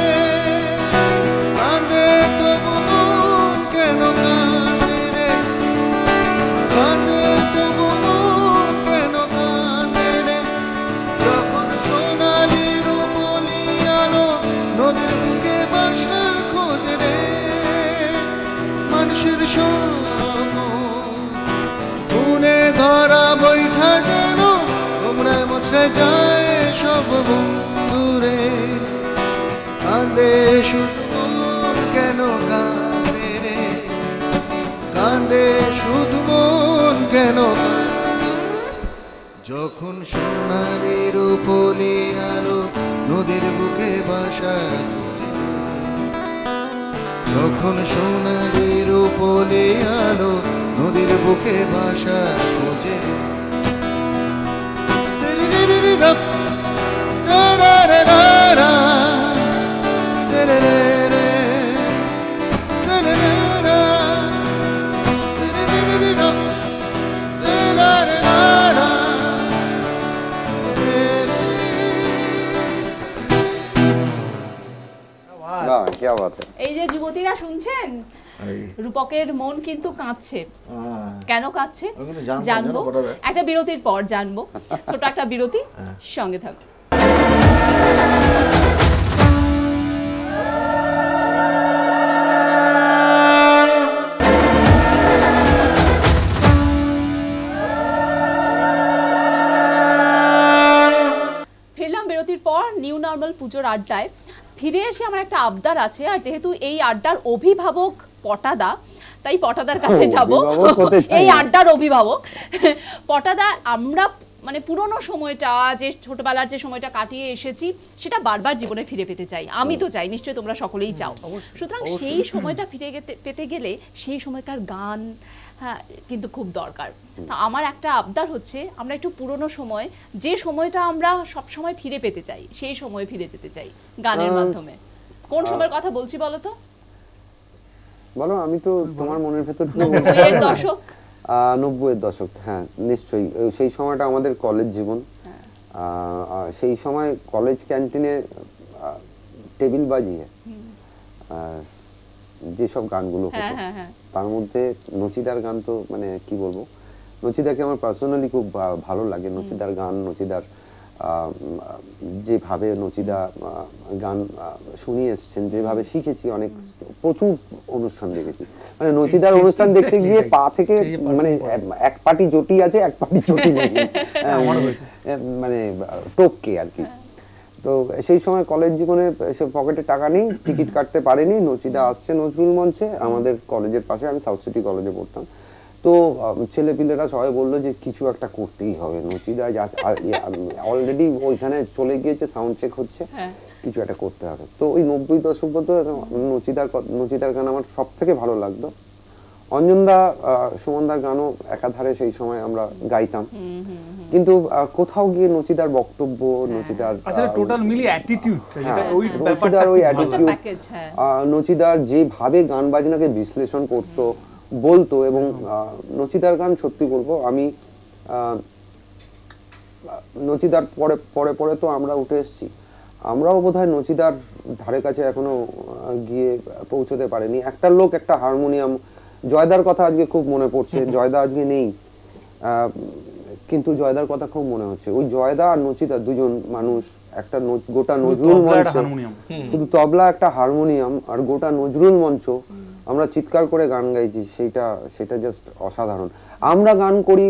কাঁদে তবু মন কেন কাঁদে রে, কাঁদে তবু মন কেন কাঁদে রে, যখন সোনালি রূপলি আলো নদীর বুকে বাসা খোঁজে রে, মানুষের মনে ধরা বৈঠা যেন তোমরায় মুছড়ে যায় সব বন্ধুরে, কাঁদে শুধু মন কেন কাঁদে রে, কাঁদে শুধু মন কেন কাঁদে, যখন সোনালি রূপলি আলো নদীর বুকে বাসা খুঁজে, যখন সোনালি রূপলি আলো নদীর বুকে বাসা খোঁজে। वाह क्या बात है এই যে যুবতীরা শুনছেন, এই রূপকের মন কিন্তু কাঁদছে। আহ, কেন কাঁদছে আমি কিন্তু জানতাম, জানবো জানো পটাদা? একটা বিরতির পর জানবো। ছোট একটা বিরতি, সঙ্গে থাকো। ফিরলাম বিরতির পর নিউ নর্মাল পুজোর আড্ডায়। ফিরে এসে আমার একটা আবদার আছে, আর যেহেতু এই আড্ডার অভিভাবক পটাদা, তাই পটাদার কাছে যাব। অভিভাবক হতে চাই এই না। আড্ডার অভিভাবক পটাদা, আমরা মানে পুরনো সময়টা, যে ছোটবেলার যে সময়টা কাটিয়ে এসেছি, সেটা বারবার জীবনে ফিরে পেতে চাই। আমি তো চাই, নিশ্চয়ই তোমরা সকলেই চাও। সুতরাং সেই সময়টা ফিরে পেতে গেলে সেই সময়কার গান হ্যাঁ কিন্তু খুব দরকার। তা আমার একটা আবদার হচ্ছে, আমরা একটু পুরনো সময়, যে সময়টা আমরা সব সময় ফিরে পেতে চাই, সেই সময়ে ফিরে যেতে চাই গানের মাধ্যমে। কোন সময়ের কথা বলছি বলো তো? বলো, আমি তো তোমার মনের ভেতর 90-এর দশক। 90-এর দশক, হ্যাঁ নিশ্চয়ই। সেই সময়টা আমাদের কলেজ জীবন। সেই সময় কলেজ ক্যান্টিনে টেবিল বাজিয়ে যেসব গানগুলো হতো, তার মধ্যে নচিদার গান তো মানে কি বলবো, নচিদাকে আমার পার্সোনালি খুব ভালো লাগে। নচিদার গান, নচিদার যেভাবে নচিদা গান শুনিয়ে এসছেন, যেভাবে শিখেছি, অনেক প্রচুর অনুষ্ঠান দেখেছি। মানে নচিদার অনুষ্ঠান দেখতে গিয়ে পা থেকে মানে এক পাটি জটি আছে, এক পাটি জটি নেই, মানে টপকে আর কি। তো সেই সময় কলেজ জীবনে সে পকেটে টাকা নেই, টিকিট কাটতে পারেনি, নচিদা আসছে নজরুল মঞ্চে আমাদের কলেজের পাশে, আমি সাউথ সিটি কলেজে পড়তাম। তো ছেলেপিলেরা সবাই বললো যে কিছু একটা করতেই হবে, নচিদা অলরেডি ওইখানে চলে গিয়েছে, সাউন্ড চেক হচ্ছে, কিছু একটা করতে হবে। তো ওই 90 দশক তো নচিদার গান আমার সব থেকে ভালো লাগতো। অঞ্জনদা, সুমনদার গানও একাধারে সেই সময় আমরা গাইতাম, কিন্তু কোথাও গিয়ে নচিদার বক্তব্য, নচিদার আসলে টোটাল মিলি অ্যাটিটিউড, যেটা ওই নচিদার ওই অ্যাটিটিউড, নচিদার যেভাবে গান বাজনাকে বিশ্লেষণ করতো, বলতো, এবং নচিদার গান সত্যি বলবো আমি, নচিদার পরে পরে পরে তো আমরা উঠে এসেছি, আমরাও বোধহয় নচিদার ধারে কাছে এখনো গিয়ে পৌঁছতে পারিনি। একটা লোক, একটা হারমোনিয়াম, জয়দার কথা আজকে খুব মনে পড়ছে। জয়দা আজকে নেই, কিন্তু জয়দার কথা খুব মনে হচ্ছে। ওই জয়দা আর নচিদা দুজন মানুষ, একটা গোটা নজরুল মঞ্চ, শুধু তবলা একটা হারমোনিয়াম আর গোটা নজরুল মঞ্চ আমরা চিৎকার করে গান গাইছি, সেটা জাস্ট অসাধারণ। আমরা গান করি,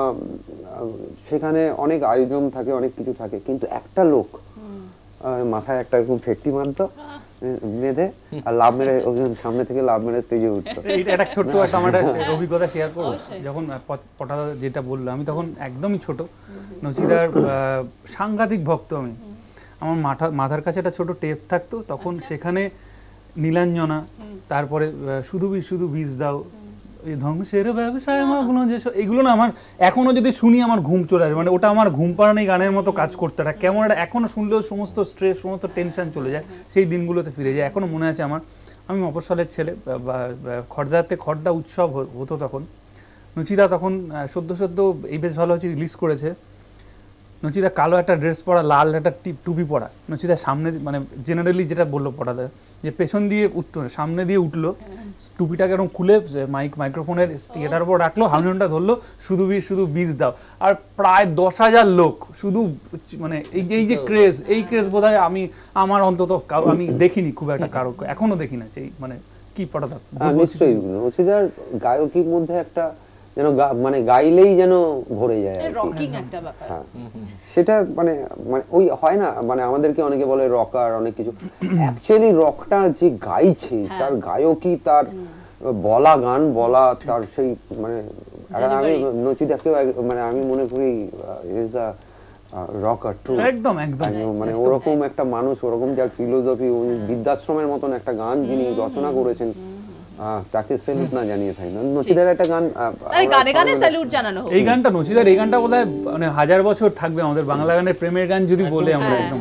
সেখানে অনেক আয়োজন থাকে, অনেক কিছু থাকে, কিন্তু একটা লোক মাথায় একটা এরকম ফেটটি মারতো বেঁধে, আর লাভ মেরে সামনে থেকে লাভ মেরে স্টেজে উঠতো। এটা ছোট্ট একটা আমার অভিজ্ঞতা শেয়ার করবো। যখন পটাদা যেটা বললো, আমি তখন একদমই ছোট, নচিদার সাংঘাতিক ভক্ত আমি। আমার মাথার কাছে একটা ছোট টেপ থাকতো, তখন সেখানে নীলাঞ্জনা, তারপরে শুধু বীজ দাও, এই ধ্বংসের ব্যবসায় মাগুলো, যেসব এগুলো না আমার এখনো যদি শুনি আমার ঘুম চলে আসে। মানে ওটা আমার ঘুম পাড়ানি গানের মতো কাজ করতে থাকে। কেমন একটা এখনো শুনলেও সমস্ত স্ট্রেস, সমস্ত টেনশন চলে যায়, সেই দিনগুলোতে ফিরে যায়। এখনো মনে আছে আমার, আমি মফস্বলের ছেলে, খড়দা উৎসব হতো তখন। নচিদা তখন সদ্য এই বেশ ভালো হচ্ছে রিলিজ করেছে। নচিদা কালো একটা ড্রেস পরা, লাল একটা টুপি পরা, নচিদা সামনে, মানে জেনারেলি যেটা বললো পড়াতে, যে পেছন দিয়ে উঠতো, সামনে দিয়ে উঠলো, টুপিটাকে এরকম খুলে মাইক্রোফোনের স্টিকারের উপর রাখলো, হারমোনিয়ামটা ধরলো, শুধু বীজ দাও, আর প্রায় 10,000 লোক শুধু, মানে এই যে ক্রেজ, এই ক্রেজ বোধহয় আমার অন্তত আমি দেখিনি খুব একটা, কারো এখনো দেখি না। সেই মানে কি পড়াটা নিশ্চয়ই নচিদার গায়কির মধ্যে একটা যেন মানে গাইলেই যেন ভরে যায়, রকিং একটা ব্যাপার। সেটা মানে ওই হয় না, মানে আমাদেরকে অনেকে বলে রকার, অনেক কিছু, অ্যাকচুয়ালি রকটা যে গাইছে, তার গায়কি, তার বলা গান বলা, তার সেই মানে আমি নচিদাকে মানে আমি মনে করি ইজ আ রকার ট্রু, একদম মানে ওরকম একটা মানুষ, ওরকম যার ফিলোসফি, ওই বৃদ্ধাশ্রমের মতন একটা গান যিনি রচনা করেছেন, তাকে স্যালুট না জানিয়ে থাকি না। নচিদার একটা গান, গানে গানে স্যালুট জানানো হোক। এই গানটা, নচিদার এই গানটা বোধহয় মানে 1000 বছর থাকবে আমাদের বাংলা গানের প্রেমের গান যদি বলে আমরা, একদম।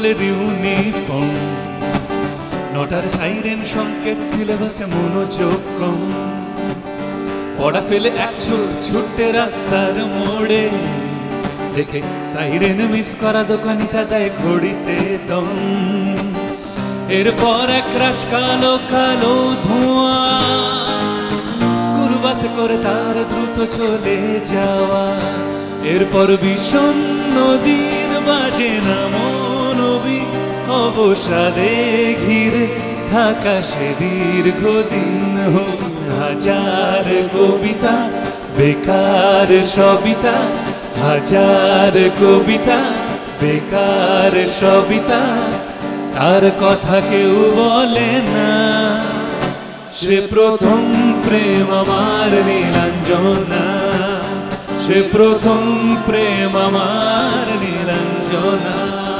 স্কুলের ইউনিফর্ম, নটার সাইরেন সংকেত, সিলেবাসে মনোযোগ কম, পড়া ফেলে এক ছুটে রাস্তার মোড়ে, দেখে সাইরেন মিস করা দোকানিটা দেয় ঘড়িতে দম। এরপর এক রাশ কালো কালো ধোঁয়া, স্কুল বাসে করে তার দ্রুত চলে যাওয়া। এরপর ভীষণ নদীর বাজে না মনোবি, অবসাদে ঘিরে থাকা সে দীর্ঘদিন। হাজার কবিতা বেকার সবিতা, হাজার কবিতা বেকার সবিতা, তার কথা কেউ বলে না। সে প্রথম প্রেম আমার নীলাঞ্জনা, সে প্রথম প্রেম আমার নীলাঞ্জনা।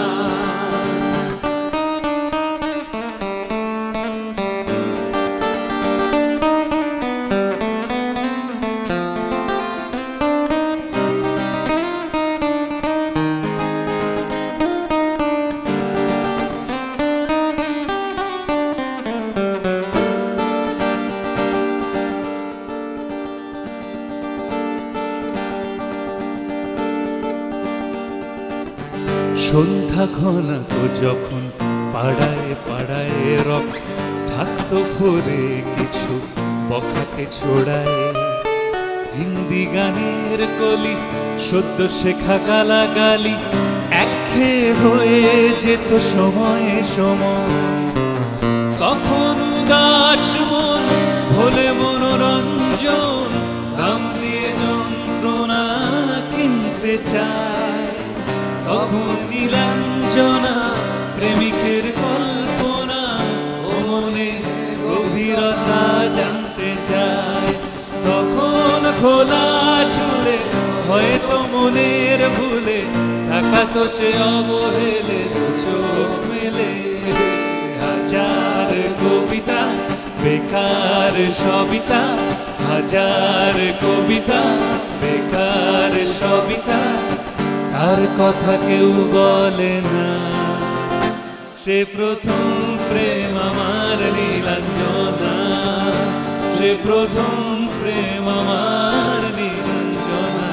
সন্ধ্যা ঘনাতো যখন পাড়ায় পাড়ায় রক থাকতো ভরে কিছু বখাটে ছোড়ায়, হিন্দি গানের কলি সদ্য শেখা গালাগালি একঘেয়ে হয়ে যেত সময়ে সময়। তখন উদাস মন ভোলে মনোরঞ্জন, দাম দিয়ে যন্ত্রণা কিনতে চায়। তখন নীলাঞ্জনা প্রেমিকের কল্পনা ও মনে গভীরতা জানতে চায়। তখন খোলা চুলে হয়তো মনের ভুলে তাকাতো সে অবহেলে, চোখ মেলে। হাজার কবিতা বেকার সবিতা, হাজার কবিতা বেকার সবিতা, তার কথা কেউ বলে না। সে প্রথম প্রেম আমার নীলাঞ্জনা, সে প্রথম প্রেম আমার নীলাঞ্জনা।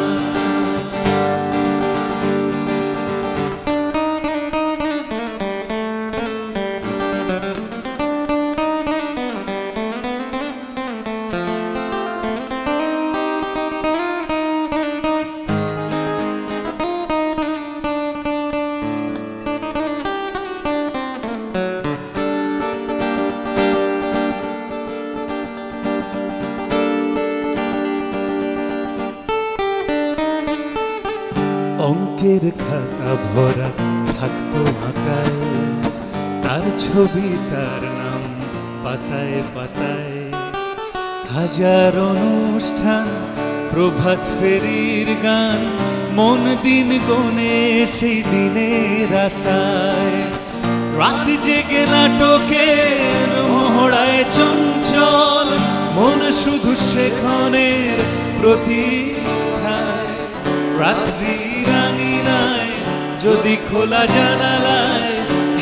অঙ্কের খাতা ভরা থাকতো আঁকায়, তার ছবি তার নাম পাতায় পাতায়। হাজার অনুষ্ঠান প্রভাত ফেরির গান, মন দিন গনে সেই দিনের আশায়। রাত জেগে নাটকের মহড়ায় চঞ্চল, মন শুধু সেখানের প্রতীক্ষায়। রাত্রি রাঙিনায় যদি খোলা জানালায়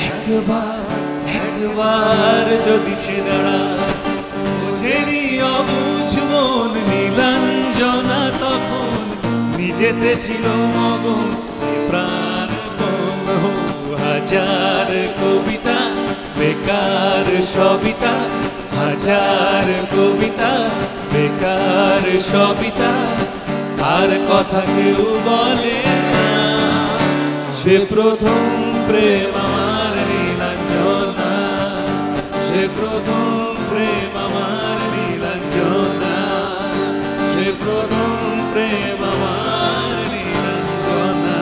একবার যদি সে দাঁড়ায়, বুঝেনি অবুঝ মন নীলাঞ্জনা তখন নিজেতে ছিল মগন প্রাণপণ। হাজার কবিতা বেকার সবিতা, হাজার কবিতা বেকার সবিতা, আর কথা কেউ বলে না। সে প্রথম প্রেম আমার নীলাঞ্জনা, সে প্রথম প্রেম আমার নীলাঞ্জনা, সে প্রথম প্রেম আমার নীলাঞ্জনা।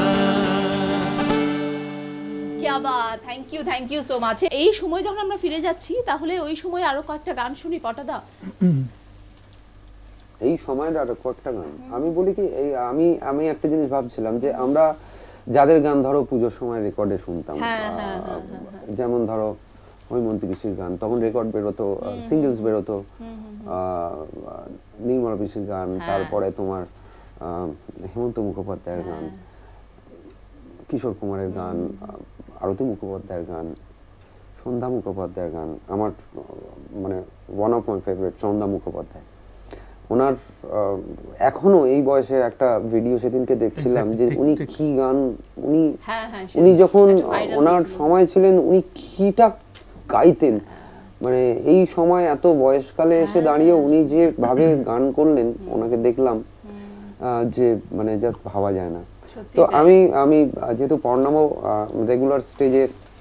क्या बात, থ্যাংক ইউ সো মাচ। এই সময় যখন আমরা ফিরে যাচ্ছি, তাহলে ওই সময় আরো কয়েকটা গান শুনি পটাদা। এই সময়ের আরো কয়েকটা গান আমি বলি কি, এই আমি একটা জিনিস ভাবছিলাম যে আমরা যাদের গান ধরো পুজোর সময় রেকর্ডে শুনতাম, যেমন ধরো হৈমন্তী ঋষির গান, তখন রেকর্ড বেরোতো, সিঙ্গেলস বেরোতো, নির্মলা ঋষির গান, তারপরে তোমার হেমন্ত মুখোপাধ্যায়ের গান, কিশোর কুমারের গান, আরতি মুখোপাধ্যায়ের গান, সন্ধ্যা মুখোপাধ্যায়ের গান, আমার মানে one of my favourite Sandhya Mukhopadhyay. ওনার এখনো এই বয়সে একটা ভিডিও সেদিনকে দেখছিলাম যে উনি কি গান, উনি যখন ওনার সময় ছিলেন উনি কিটা গাইতেন, মানে এই সময় এত বয়সকালে এসে দাঁড়িয়ে উনি যে ভাবে গান করলেন, ওনাকে দেখলাম যে মানে জাস্ট ভাবা যায় না। তো আমি যেহেতু পর্ণামও রেগুলার স্টেজে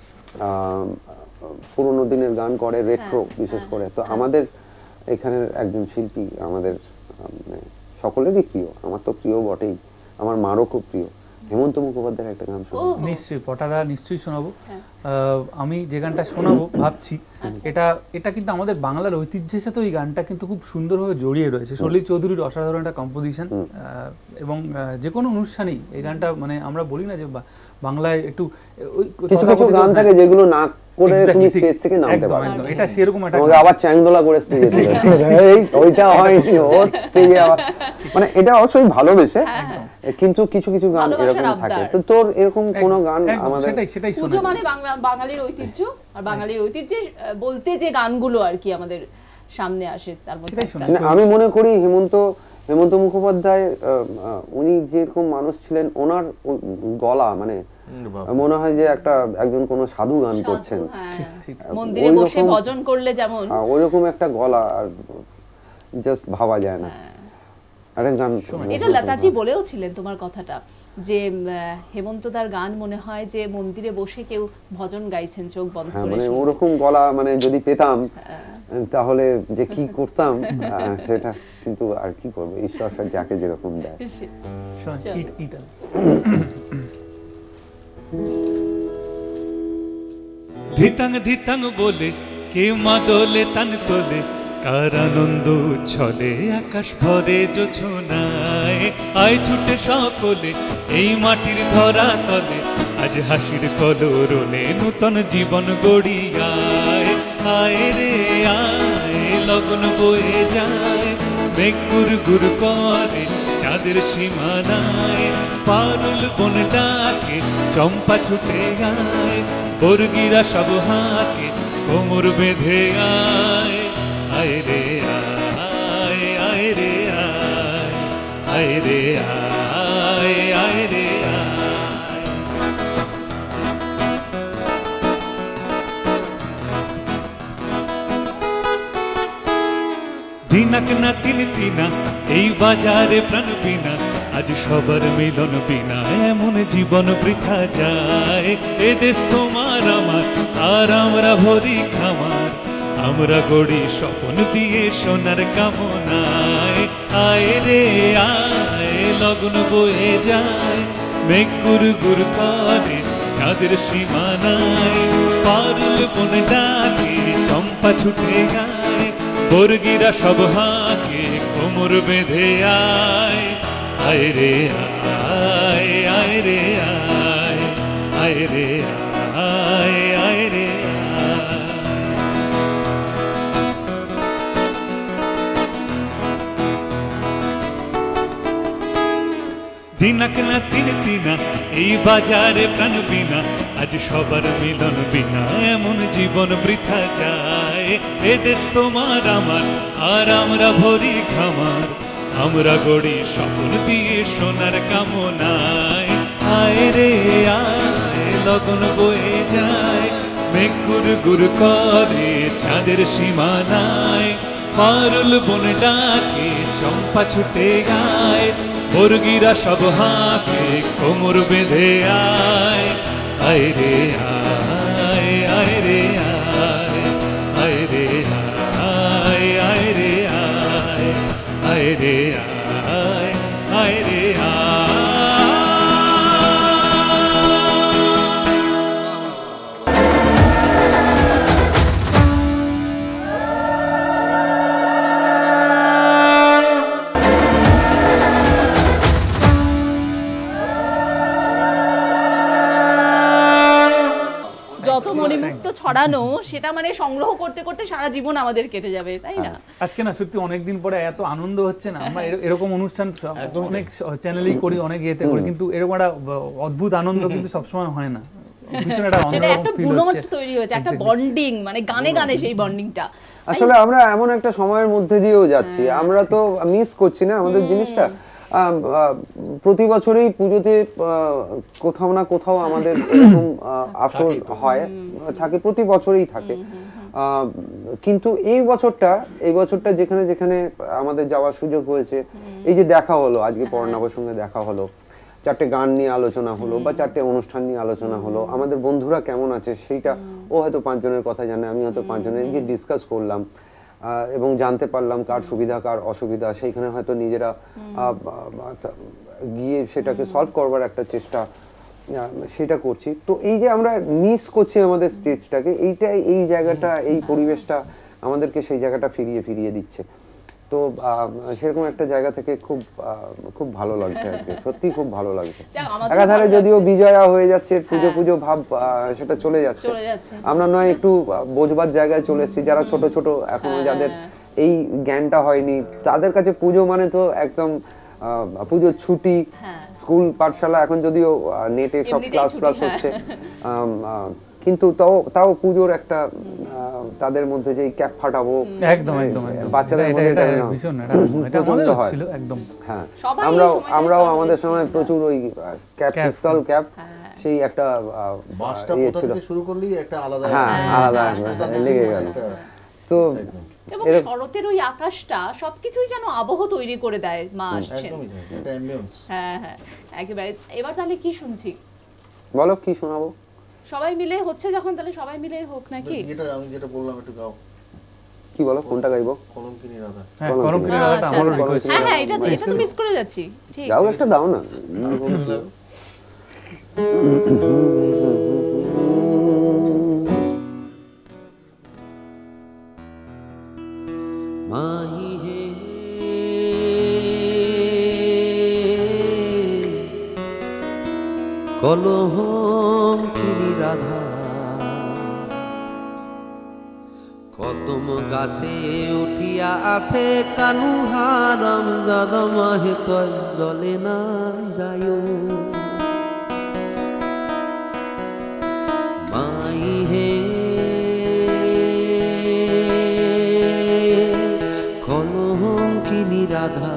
পুরোনো দিনের গান করে, রেট্রো বিশেষ করে, তো আমাদের এখানের একজন শিল্পী আমাদের সকলেরই প্রিয়, আমার তো প্রিয় বটেই, আমার মারও খুব প্রিয়, হেমন্ত মুখোপাধ্যায়ের একটা গান শোনাবো। নিশ্চয়ই পটাদা, নিশ্চয়ই শোনাবো। আমি যে গানটা শোনাবো ভাবছি এটা কিন্তু আমাদের বাংলার ঐতিহ্যের সাথে ওই গানটা কিন্তু খুব সুন্দরভাবে জড়িয়ে রয়েছে। সলিল চৌধুরীর অসাধারণ একটা কম্পোজিশন, এবং যে কোনো অনুষ্ঠানেই এই গানটা, মানে আমরা বলি না যে বাংলায় একটু কিছু কিছু গান থাকে যেগুলো না করে তুমি স্টেজ থেকে নামতে পারো, এটা সেরকম একটা আবার চ্যাংদোলা করে স্টেজে এই ওইটা হয়নি, ওর স্টেজে আবার মানে এটা অবশ্যই ভালোবেসে, কিন্তু কিছু কিছু গান এরকম থাকে। তো তোর এরকম কোন গান আমাদের সেটাই পুজো মানে বাঙালির ঐতিহ্য, আর বাঙালির ঐতিহ্যে বলতে যে গানগুলো আর কি আমাদের সামনে আসে তার মধ্যে আমি মনে করি হেমন্ত মুখোপাধ্যায় উনি যেরকম মানুষ ছিলেন, ওনার গলা মানে মনে হয় যে একজন কোন সাধু গান করছেন, মন্দিরে বসে ভজন করলে যেমন ওইরকম একটা গলা, আর জাস্ট ভাবা যায় না। এটা লতাজি বলেও ছিলেন তোমার কথাটা, যে হেমন্তদার গান মনে হয় যে মন্দিরে বসে কেউ ভজন গাইছেন চোখ বন্ধ করে, মানে ওরকম গলা মানে যদি পেতাম তাহলে যে কি করতাম সেটা, কিন্তু আর কি করবো, ঈশ্বর যাকে যেরকম দেয়। ধিতাং ধিতাং বলে কে মাদলে তান তোলে, কার আনন্দ ছলে আকাশ ভরে জোছনায়, আয় ছুটে সকলে এই মাটির ধরা তলে, আজ হাসির কলরলে নূতন জীবন গড়িয়ায়। আয় রে আয় লগন বয়ে যায়, মেঘ গুর গুর করে চাঁদের সীমানায়, পারুল বন ডাকে চম্পা ছুটে আয়, বর্গিরা সব হাকে কোমর বেঁধে আয়। আয় রে আয়, আয় রে আয়, আয় রে আয়, আয় রে আয়। দিনাক না তিন তিনা এই বাজারে প্রাণ বিনা, আজ সবার মিলন বিনা এমন জীবন বৃথা যায়। এ দেশ তোমার আমার, আর আমরা ভরি খামার, আমরা গড়ি স্বপ্ন দিয়ে সোনার কামনায়। আয় রে আয় লগন বয়ে যায়, মেঘ গুর গুর করে চাঁদের সীমানায়, পারুল বন ডাকে চম্পা ছুটে গায়, বর্গিরা সব হাকে কোমর বেঁধে আয়। আয় রে আয়, আয় রে আয়, আয় রে আয়, আয় রে আয়। দিনাক না তিন তিনা এই বাজারে প্রাণ বিনা, আজ সবার মিলন বিনা এমন জীবন বৃথা যায়। এ দেশ তোমার আমার, আর আমরা ভরি খামার, আমরা গড়ি স্বপ্ন দিয়ে সোনার কামনায়। আয় রে আয় লগন বয়ে যায়, মেঘ গুর গুর করে চাঁদের সীমানায়, পারুল বন ডাকে চম্পা ছুটে গায়, বর্গিরা সব হাকে কোমর বেঁধে আয়। আয় রে আয়, আয় রে আয়, আয় রে আয়, আয় রে আয়, আয় রে আয়, আয় রে আয়। যত মণিমুক্ত ছড়ানো সেটা মানে সংগ্রহ করতে করতে সারা জীবন আমাদের কেটে যাবে, তাই না? আজকে না সত্যি অনেকদিন পরে এত আনন্দ হচ্ছে না, আমরা এরকম অনুষ্ঠান অনেক চ্যানেলেই করি, অনেক ইয়েতে করি, কিন্তু এরকম একটা অদ্ভুত আনন্দ কিন্তু সবসময় হয় না। ভীষণ একটা সেটা অন্যরকম একটা feel বুনমত হচ্ছে। তৈরি হয়েছে, একটা বন্ডিং, মানে গানে গানে সেই বন্ডিংটা। আসলে আমরা এমন একটা সময়ের মধ্যে দিয়েও যাচ্ছি, আমরা তো মিস করছি না আমাদের জিনিসটা। প্রতি বছরই পুজোতে কোথাও না কোথাও আমাদের এরকম আসর হয়, থাকে, প্রতি বছরই থাকে। কিন্তু এই বছরটা যেখানে যেখানে আমাদের যাওয়ার সুযোগ হয়েছে, এই যে দেখা হলো, আজকে পর্ণাবের সঙ্গে দেখা হলো, 4টে গান নিয়ে আলোচনা হলো বা 4টে অনুষ্ঠান নিয়ে আলোচনা হলো, আমাদের বন্ধুরা কেমন আছে সেইটা, ও হয়তো 5 জনের কথা জানে, আমি হয়তো 5 জনের, যে ডিসকাস করলাম এবং জানতে পারলাম কার সুবিধা কার অসুবিধা, সেইখানে হয়তো নিজেরা গিয়ে সেটাকে সলভ করবার একটা চেষ্টা সেটা করছি। তো এই যে আমরা মিস করছি আমাদের স্টেজটাকে, এই জায়গাটা, এই পরিবেশটা আমাদেরকে সেই জায়গাটা ফিরিয়ে দিচ্ছে। তো সেরকম একটা জায়গা থেকে খুব ভালো লাগছে আজকে, সত্যি খুব ভালো লাগছে। একাধারে যদিও বিজয়া হয়ে যাচ্ছে, পুজো ভাব সেটা চলে যাচ্ছে, আমরা নয় একটু বোঝবার জায়গায় চলে এসেছি। যারা ছোট ছোট এখনো যাদের এই জ্ঞানটা হয়নি, তাদের কাছে পুজো মানে তো একদম পুজোর ছুটি, স্কুল পাঠশালা, এখন যদিও নেটে সব ক্লাস হচ্ছে, কিন্তু তাও পুজোর একটা তাদের মধ্যে যে ক্যাপ ফাটাবো, একদম বাচ্চাদের মধ্যে এটা আমাদের ছিল একদম। হ্যাঁ, আমরাও আমাদের সময় প্রচুর ওই ক্যাপ, পিস্তল ক্যাপ, সেই একটা বাসটা কোথা থেকে শুরু করলি একটা আলাদা লেগে গেল। তো এবং শরতের ওই আকাশটা সবকিছুই যেন আবহ তৈরি করে দেয়, মা আসছেন। হ্যাঁ, একেবারে। এবার তাহলে কি শুনছি, বলো কি শোনাবো? সবাই মিলে হচ্ছে যখন, তাহলে সবাই মিলে হোক নাকি? আমি যেটা বললাম একটু গাও। কি বলো, কোনটা গাইবো? কলঙ্কিনী রাধা। কলঙ্কিনী রাধাটা আমারও রিকোয়েস্ট। হ্যাঁ, এটা তো মিস করে যাচ্ছি। ঠিক, গাও, একটা দাও না। মাহি হে কলঙ্কিনী রাধা, কদম গাছে উঠিয়া আছে কানু হারাম জাদা, মাহে তয় জলে না যায়। মাই হে কলঙ্কিনী রাধা,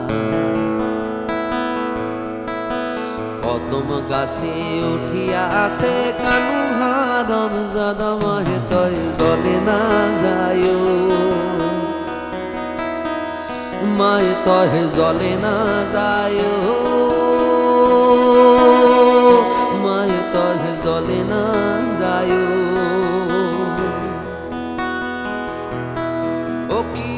কদম গাছে উঠিয়া আছে কানু হারাম জাদা, মাহে তয় জলে না যায়। মায়ে তহে জলে না যায়, মায়ে তহে জলে না যায়। ও কি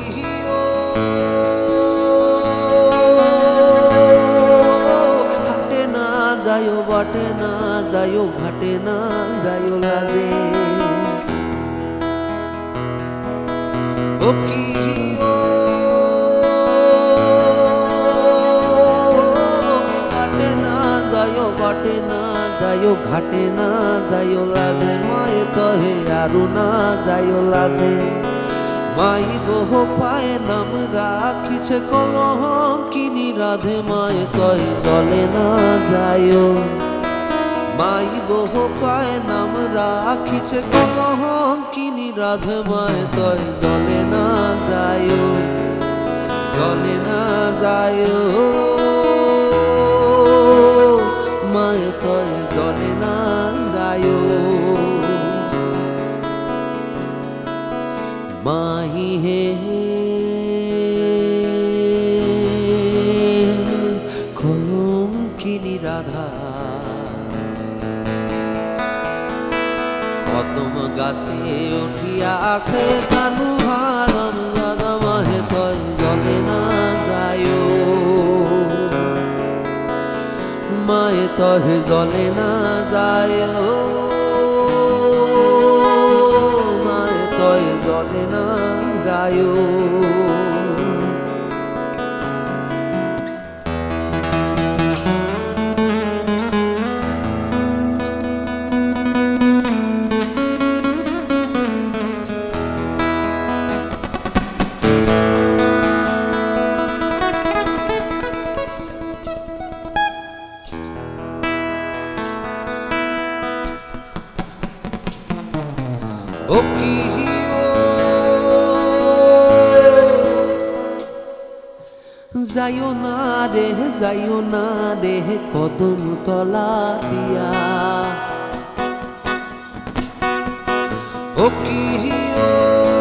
ঘাটে না যায়, বাটে না যায়, ঘাটে না যায় লাজে। ও কি ঘাটে না যায়, বাটে না যায়, ঘাটে না যায় লাজে। মায়ে তহে আরু না যায় লাজে। মাই বহ পায়ে নাম রাখিছে কলঙ্কিনী রাধে, মায়ে তহে জলে না যায়। মাই বহ পায়ে নাম রাখিছে কলঙ্কিনী রাধে, মায়ে তহে জলে না যায়, জলে না যায়। মায়ে তহে জলে না যায়। মাহি হে কলঙ্কিনী রাধা, কদম গাছে উঠিয়া আছে কানু হারাম জাদা, মাহে তয় জলে না যায়। মায়ে তহে জলে না যায়, মায়ে তহে জলে না যায়। যাইও না রে কদম তলা দিয়া ও কি ও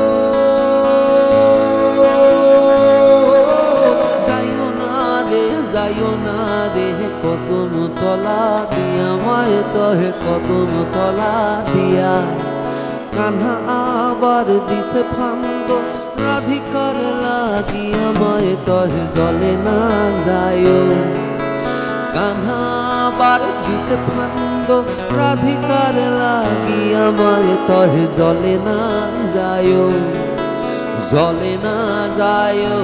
যাইও না রে কদম তলা দিয়া মায় তহে কদম তলা দিয়া কান্হা আবার দিছে ফান্দ রাধিকার লাগিয়া মায় তহে জলে না যায়ও কান্হা আবার দিছে ফান্দ রাধিকার লাগিয়া মায় তহে জলে না যায়ও জলে না যায়ও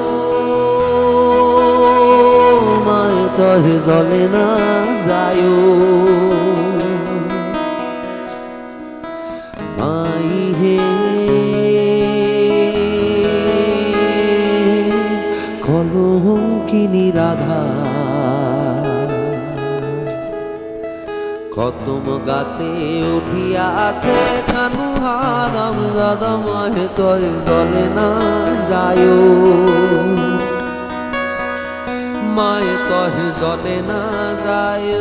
মায় তহে জলে না যায়ও মাই হে কলঙ্কিনী রাধা কদম গাছে উঠিয়া আসে কানু হারাম দাদা মাহে তহে জলে না যায়ও মায়ে তহে জলে না যায়ও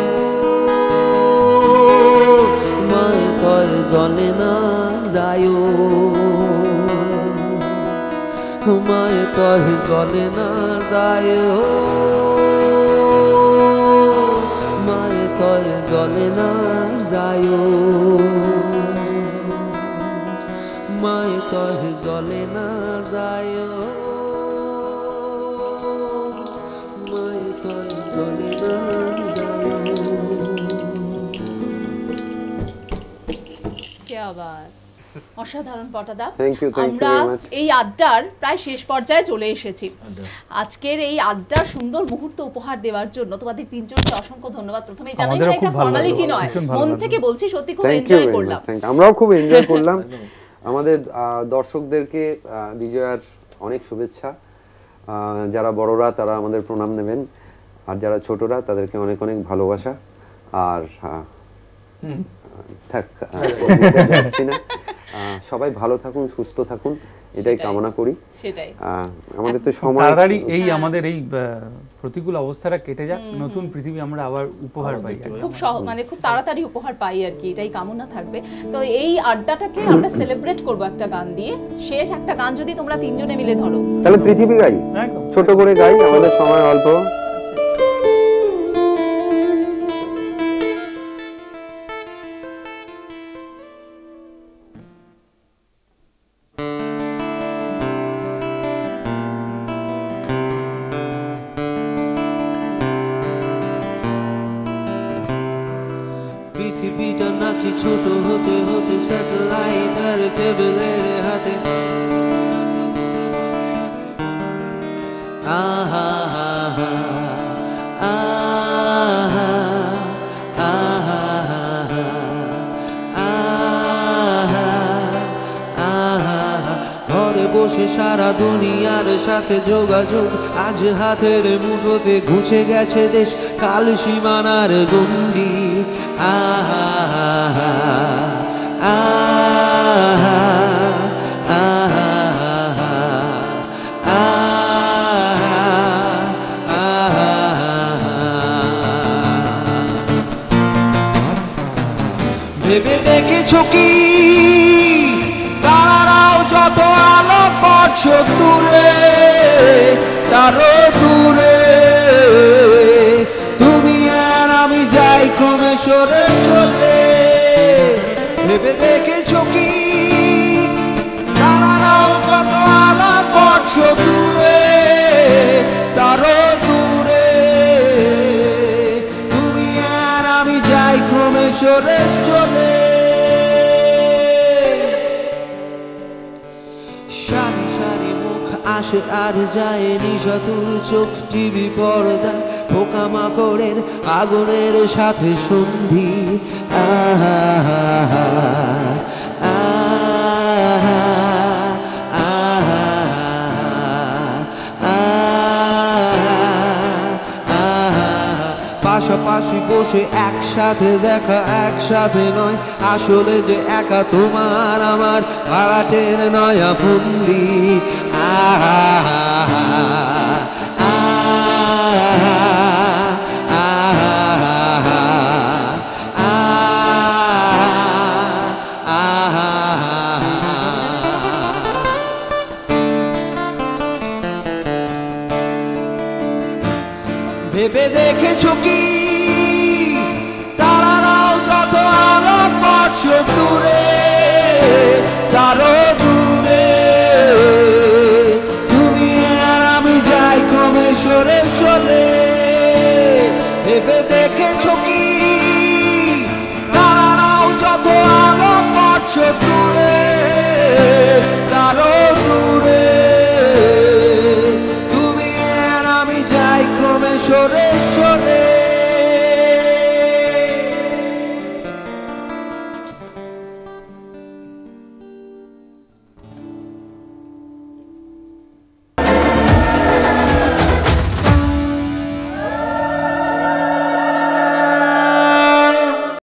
মায়ে তহে জলে না যায়ও মায়ে তহে জলে না যায়ও মায়ে তহে জলে না যায়ও মায়ে তহে জলে না যায়ও মায়ে তহে জলে না যায়ও क्या बात অসাধারণ পটাদা Thank you আমরা very much. এই আড্ডার প্রায় শেষ পর্যায়ে চলে এসেছি আজকের এই আড্ডার সুন্দর মুহূর্ত উপহার দেওয়ার জন্য তোমাদের তিনজনকে অসংখ্য ধন্যবাদ প্রথমেই জানাই আমাদেরও এটা খুব ভালো ফর্মালিটি লাগলো, নয় ভীষণ ভালো মন লাগলো। থেকে বলছি সত্যি খুব Thank you এনজয় very করলাম much, thank you. আমরাও খুব এনজয় করলাম আমাদের দর্শকদেরকে বিজয়ার অনেক শুভেচ্ছা যারা বড়রা তারা আমাদের প্রণাম নেবেন আর যারা ছোটরা তাদেরকে অনেক অনেক ভালোবাসা আর থাক যাচ্ছি না সবাই ভালো থাকুন সুস্থ থাকুন এটাই কামনা করি সেটাই আমাদের তো সময় তাড়াতাড়ি এই আমাদের এই প্রতিকূল অবস্থাটা কেটে যাক নতুন পৃথিবী আমরা আবার উপহার পাই খুব মানে খুব তাড়াতাড়ি উপহার পাই আর কি এটাই কামনা থাকবে তো এই আড্ডাটাকে আমরা সেলিব্রেট করব একটা গান দিয়ে শেষ একটা গান যদি তোমরা তিনজনে মিলে ধরো তাহলে পৃথিবী গাই একদম ছোট করে গাই আমাদের সময় অল্প পৃথিবীটা নাকি ছোট হতে হতে স্যাটেলাইট আর কেবলের হাতে আহা আহা আহা আহা আহা ঘরে বসে সারা দুনিয়ার সাথে যোগাযোগ আজ হাতের মুঠোতে ঘুচে গেছে দেশ কাল সীমানার গণ্ডি আহা আহা আহা ভেবে দেখেছো কি তারাও যত আলো বর্ষ দূরে তারও দূরে তুমি আর আমি যাই ক্রমে সরে চলে ভেবে দেখেছো কি তারাও যত আলো বর্ষ দূরে তারও দূরে তুমি আর আমি যাই ক্রমে সরে চলে সারি সারি মুখ আসে আর যায় নিশাতুর চোখ টিভি পর্দা পোকামাকড়ের আগুনের সাথে সন্ধি আহা আহা আহা আহা পাশাপাশি বসে একসাথে দেখা একসাথে নয় আসলে যে একা তোমার আমার ভাড়াটের নয়া বন্দি আহা দেখেছো কি তারারাও যত আলোক বর্ষ দূরে তারও দূরে তুমি আর আমি যাই কমে সরে চলে ভেবে দেখেছো কি তারারাও যত আলোক বর্ষ দূরে